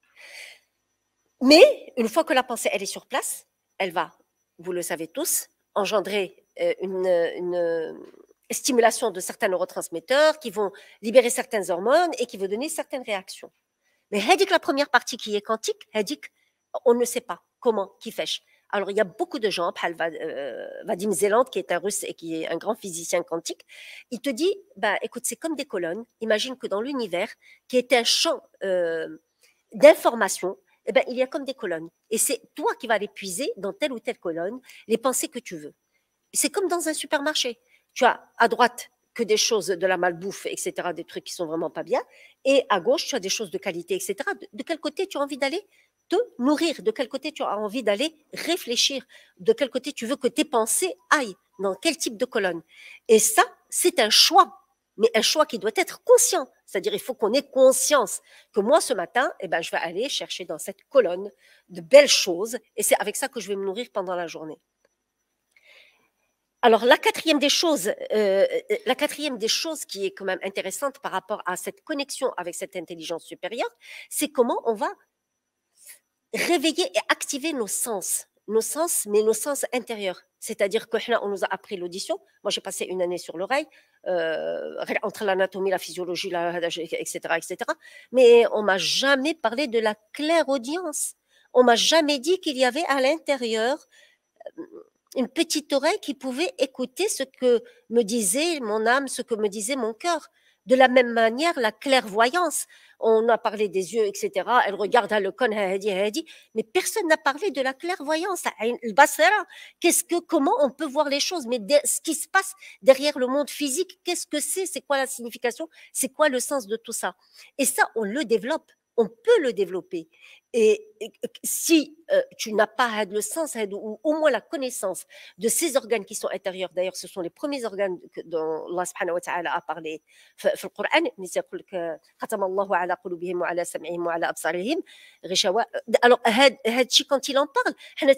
A: Mais, une fois que la pensée, elle est sur place, elle va, vous le savez tous, engendrer euh, une, une stimulation de certains neurotransmetteurs qui vont libérer certaines hormones et qui vont donner certaines réactions. Mais Hadik, la première partie qui est quantique, Hadik, on ne sait pas comment, qui fait. Alors, il y a beaucoup de gens, euh, Vadim Zeland, qui est un russe et qui est un grand physicien quantique, il te dit, bah, écoute, c'est comme des colonnes. Imagine que dans l'univers, qui est un champ euh, d'information, eh ben, il y a comme des colonnes. Et c'est toi qui vas aller puiser dans telle ou telle colonne les pensées que tu veux. C'est comme dans un supermarché. Tu as à droite que des choses de la malbouffe, et cetera, des trucs qui sont vraiment pas bien. Et à gauche, tu as des choses de qualité, et cetera. De, de quel côté tu as envie d'aller te nourrir? De quel côté tu as envie d'aller réfléchir? De quel côté tu veux que tes pensées aillent? Dans quel type de colonne? Et ça, c'est un choix. Mais un choix qui doit être conscient. C'est-à-dire, il faut qu'on ait conscience que moi, ce matin, eh ben, je vais aller chercher dans cette colonne de belles choses. Et c'est avec ça que je vais me nourrir pendant la journée. Alors, la quatrième des choses, euh, la quatrième des choses qui est quand même intéressante par rapport à cette connexion avec cette intelligence supérieure, c'est comment on va réveiller et activer nos sens, nos sens, mais nos sens intérieurs. C'est-à-dire que là, on nous a appris l'audition. Moi, j'ai passé une année sur l'oreille, euh, entre l'anatomie, la physiologie, la, et cetera, et cetera. Mais on m'a jamais parlé de la clairaudience. On m'a jamais dit qu'il y avait à l'intérieur une petite oreille qui pouvait écouter ce que me disait mon âme, ce que me disait mon cœur. De la même manière, la clairvoyance, on a parlé des yeux, et cetera. Elle regarde le con, mais personne n'a parlé de la clairvoyance. Qu'est-ce que, comment on peut voir les choses? Mais ce qui se passe derrière le monde physique, qu'est-ce que c'est? C'est quoi la signification? C'est quoi le sens de tout ça? Et ça, on le développe. On peut le développer. Et, et si euh, tu n'as pas le sens ou au moins la connaissance de ces organes qui sont intérieurs, d'ailleurs ce sont les premiers organes dont Allah subhanahu wa ta'ala a parlé dans le Coran. Alors Hadji, quand il en parle,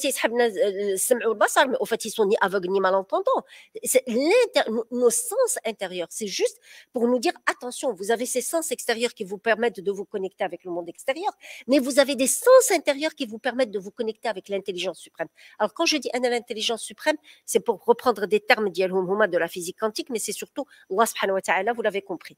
A: mais au fait ils sont ni aveugles ni malentendants. Nos sens intérieurs, c'est juste pour nous dire attention, vous avez ces sens extérieurs qui vous permettent de vous connecter avec le monde extérieur, mais vous avez des sens intérieurs qui vous permettent de vous connecter avec l'intelligence suprême. Alors quand je dis l'intelligence suprême, c'est pour reprendre des termes de la physique quantique, mais c'est surtout Allah subhanahu wa ta'ala, vous l'avez compris.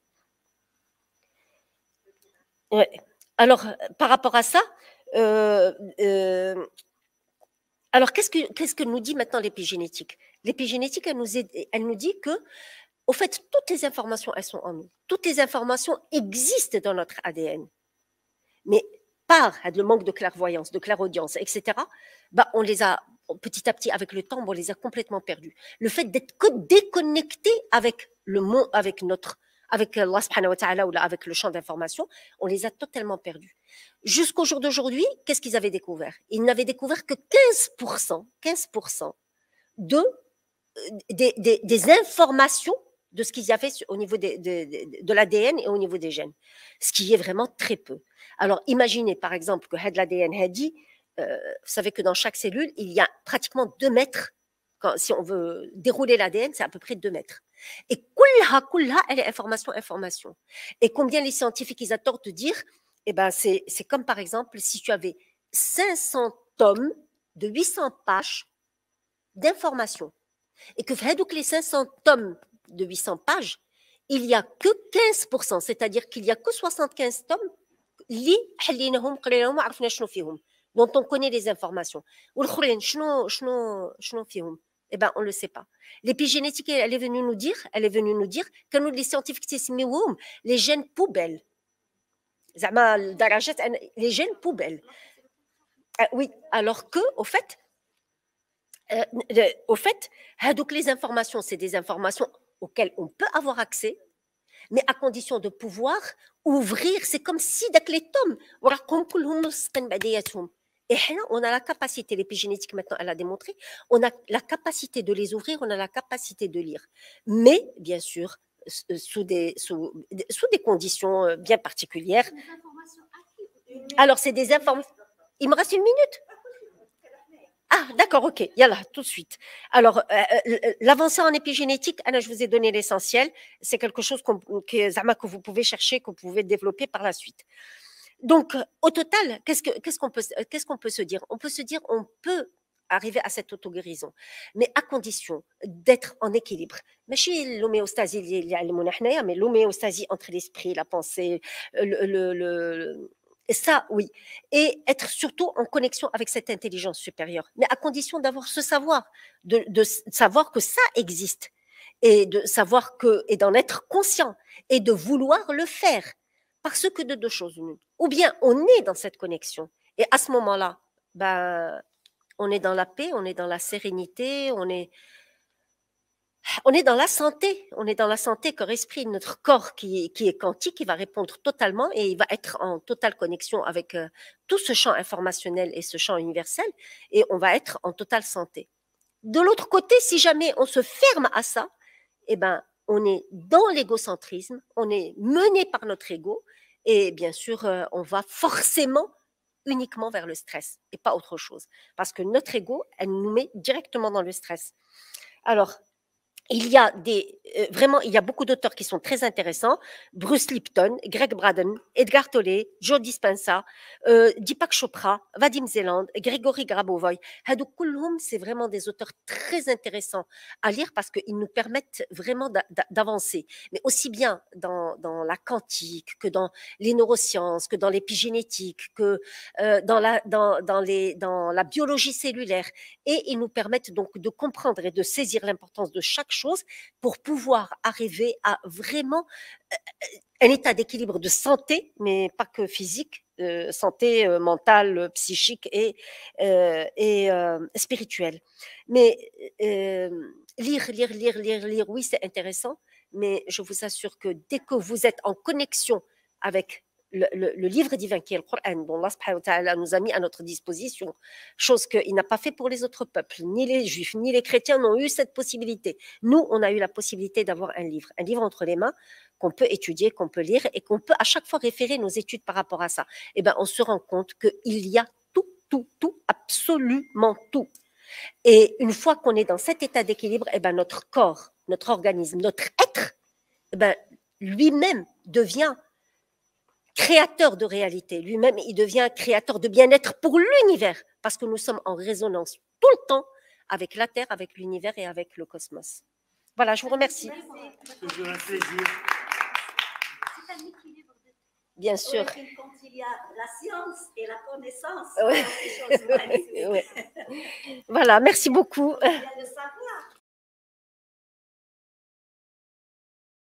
A: Ouais. Alors par rapport à ça, euh, euh, alors qu'est-ce que, qu'est-ce que nous dit maintenant l'épigénétique? L'épigénétique, elle nous, est, elle nous dit que au fait, toutes les informations, elles sont en nous. Toutes les informations existent dans notre A D N. Mais par le manque de clairvoyance, de clairaudience, et cetera, bah, on les a, petit à petit, avec le temps, on les a complètement perdus. Le fait d'être que déconnecté avec le monde, avec notre, avec Allah subhanahu wa ta'ala ou là, avec le champ d'information, on les a totalement perdus. Jusqu'au jour d'aujourd'hui, qu'est-ce qu'ils avaient découvert? Ils n'avaient découvert que quinze pour cent, quinze pour cent de, des, des, des informations de ce qu'il y avait au niveau de, de, de l'A D N et au niveau des gènes, ce qui est vraiment très peu. Alors, imaginez par exemple que l'A D N a dit, euh, vous savez que dans chaque cellule, il y a pratiquement deux mètres. Quand, si on veut dérouler l'A D N, c'est à peu près deux mètres. Et kulla, kulla, elle est information, information. Et combien les scientifiques, ils ont tort de dire, eh ben, c'est, c'est comme par exemple si tu avais cinq cents tomes de huit cents pages d'informations. Et que donc les cinq cents tomes de huit cents pages, il n'y a que quinze pour cent, c'est-à-dire qu'il n'y a que soixante-quinze tomes dont on connaît les informations. Eh ben, on ne le sait pas. L'épigénétique, elle est venue nous dire, elle est venue nous dire que nous, les scientifiques, les gènes poubelles. Les gènes poubelles. Ah, oui, alors que, au fait, euh, au fait, donc les informations, c'est des informations auxquelles on peut avoir accès, mais à condition de pouvoir ouvrir. C'est comme si avec les tomes, et on a la capacité, l'épigénétique maintenant, elle a démontré, on a la capacité de les ouvrir, on a la capacité de lire. Mais, bien sûr, sous des, sous, sous des conditions bien particulières. Alors, c'est des informations. Il me reste une minute. Ah, d'accord, ok, yallah, tout de suite. Alors, euh, l'avancée en épigénétique, Anna, je vous ai donné l'essentiel. C'est quelque chose qu'on, que, Zama, que vous pouvez chercher, que vous pouvez développer par la suite. Donc, au total, qu'est-ce, que, qu'est-ce, qu'on peut, qu'est-ce qu'on peut se dire? On peut se dire, on peut arriver à cette auto-guérison, mais à condition d'être en équilibre. Mais l'homéostasie, mais l'homéostasie entre l'esprit, la pensée, le, le, le ça, oui. Et être surtout en connexion avec cette intelligence supérieure. Mais à condition d'avoir ce savoir, de, de savoir que ça existe. Et de savoir que, et d'en être conscient. Et de vouloir le faire. Parce que de deux choses l'une. Ou bien on est dans cette connexion. Et à ce moment-là, ben, on est dans la paix, on est dans la sérénité, on est... On est dans la santé, on est dans la santé corps-esprit, notre corps qui, qui est quantique, il va répondre totalement et il va être en totale connexion avec euh, tout ce champ informationnel et ce champ universel et on va être en totale santé. De l'autre côté, si jamais on se ferme à ça, eh ben, on est dans l'égocentrisme, on est mené par notre ego et bien sûr, euh, on va forcément uniquement vers le stress et pas autre chose. Parce que notre ego, elle nous met directement dans le stress. Alors, il y a des, euh, vraiment, il y a beaucoup d'auteurs qui sont très intéressants. Bruce Lipton, Greg Braden, Edgar Tolle, Joe Dispenza, euh, Deepak Chopra, Vadim Zeland, Grégory Grabovoy. Hadouk kulhum, c'est vraiment des auteurs très intéressants à lire parce qu'ils nous permettent vraiment d'avancer. Mais aussi bien dans, dans la quantique que dans les neurosciences, que dans l'épigénétique, que euh, dans, la, dans, dans, les, dans la biologie cellulaire. Et ils nous permettent donc de comprendre et de saisir l'importance de chaque chose pour pouvoir arriver à vraiment un état d'équilibre de santé, mais pas que physique, euh, santé euh, mentale, psychique et, euh, et euh, spirituelle. Mais euh, lire, lire, lire, lire, lire, oui, c'est intéressant, mais je vous assure que dès que vous êtes en connexion avec Le, le, le livre divin qui est le Coran, dont Allah subhanahu wa ta'ala nous a mis à notre disposition, chose qu'il n'a pas fait pour les autres peuples, ni les juifs, ni les chrétiens n'ont eu cette possibilité. Nous, on a eu la possibilité d'avoir un livre, un livre entre les mains qu'on peut étudier, qu'on peut lire et qu'on peut à chaque fois référer nos études par rapport à ça. Et ben, on se rend compte qu'il y a tout, tout, tout, absolument tout. Et une fois qu'on est dans cet état d'équilibre, et ben, notre corps, notre organisme, notre être, et ben, lui-même devient créateur de réalité. Lui-même, il devient créateur de bien-être pour l'univers, parce que nous sommes en résonance tout le temps avec la Terre, avec l'univers et avec le cosmos. Voilà, je vous remercie.
D: Toujours un plaisir.
B: C'est un équilibre.
A: Bien sûr.
C: Oui, quand il y a la science et la connaissance,
A: Ouais.
C: c'est des choses magnifiques.
A: Ouais. Voilà, merci beaucoup.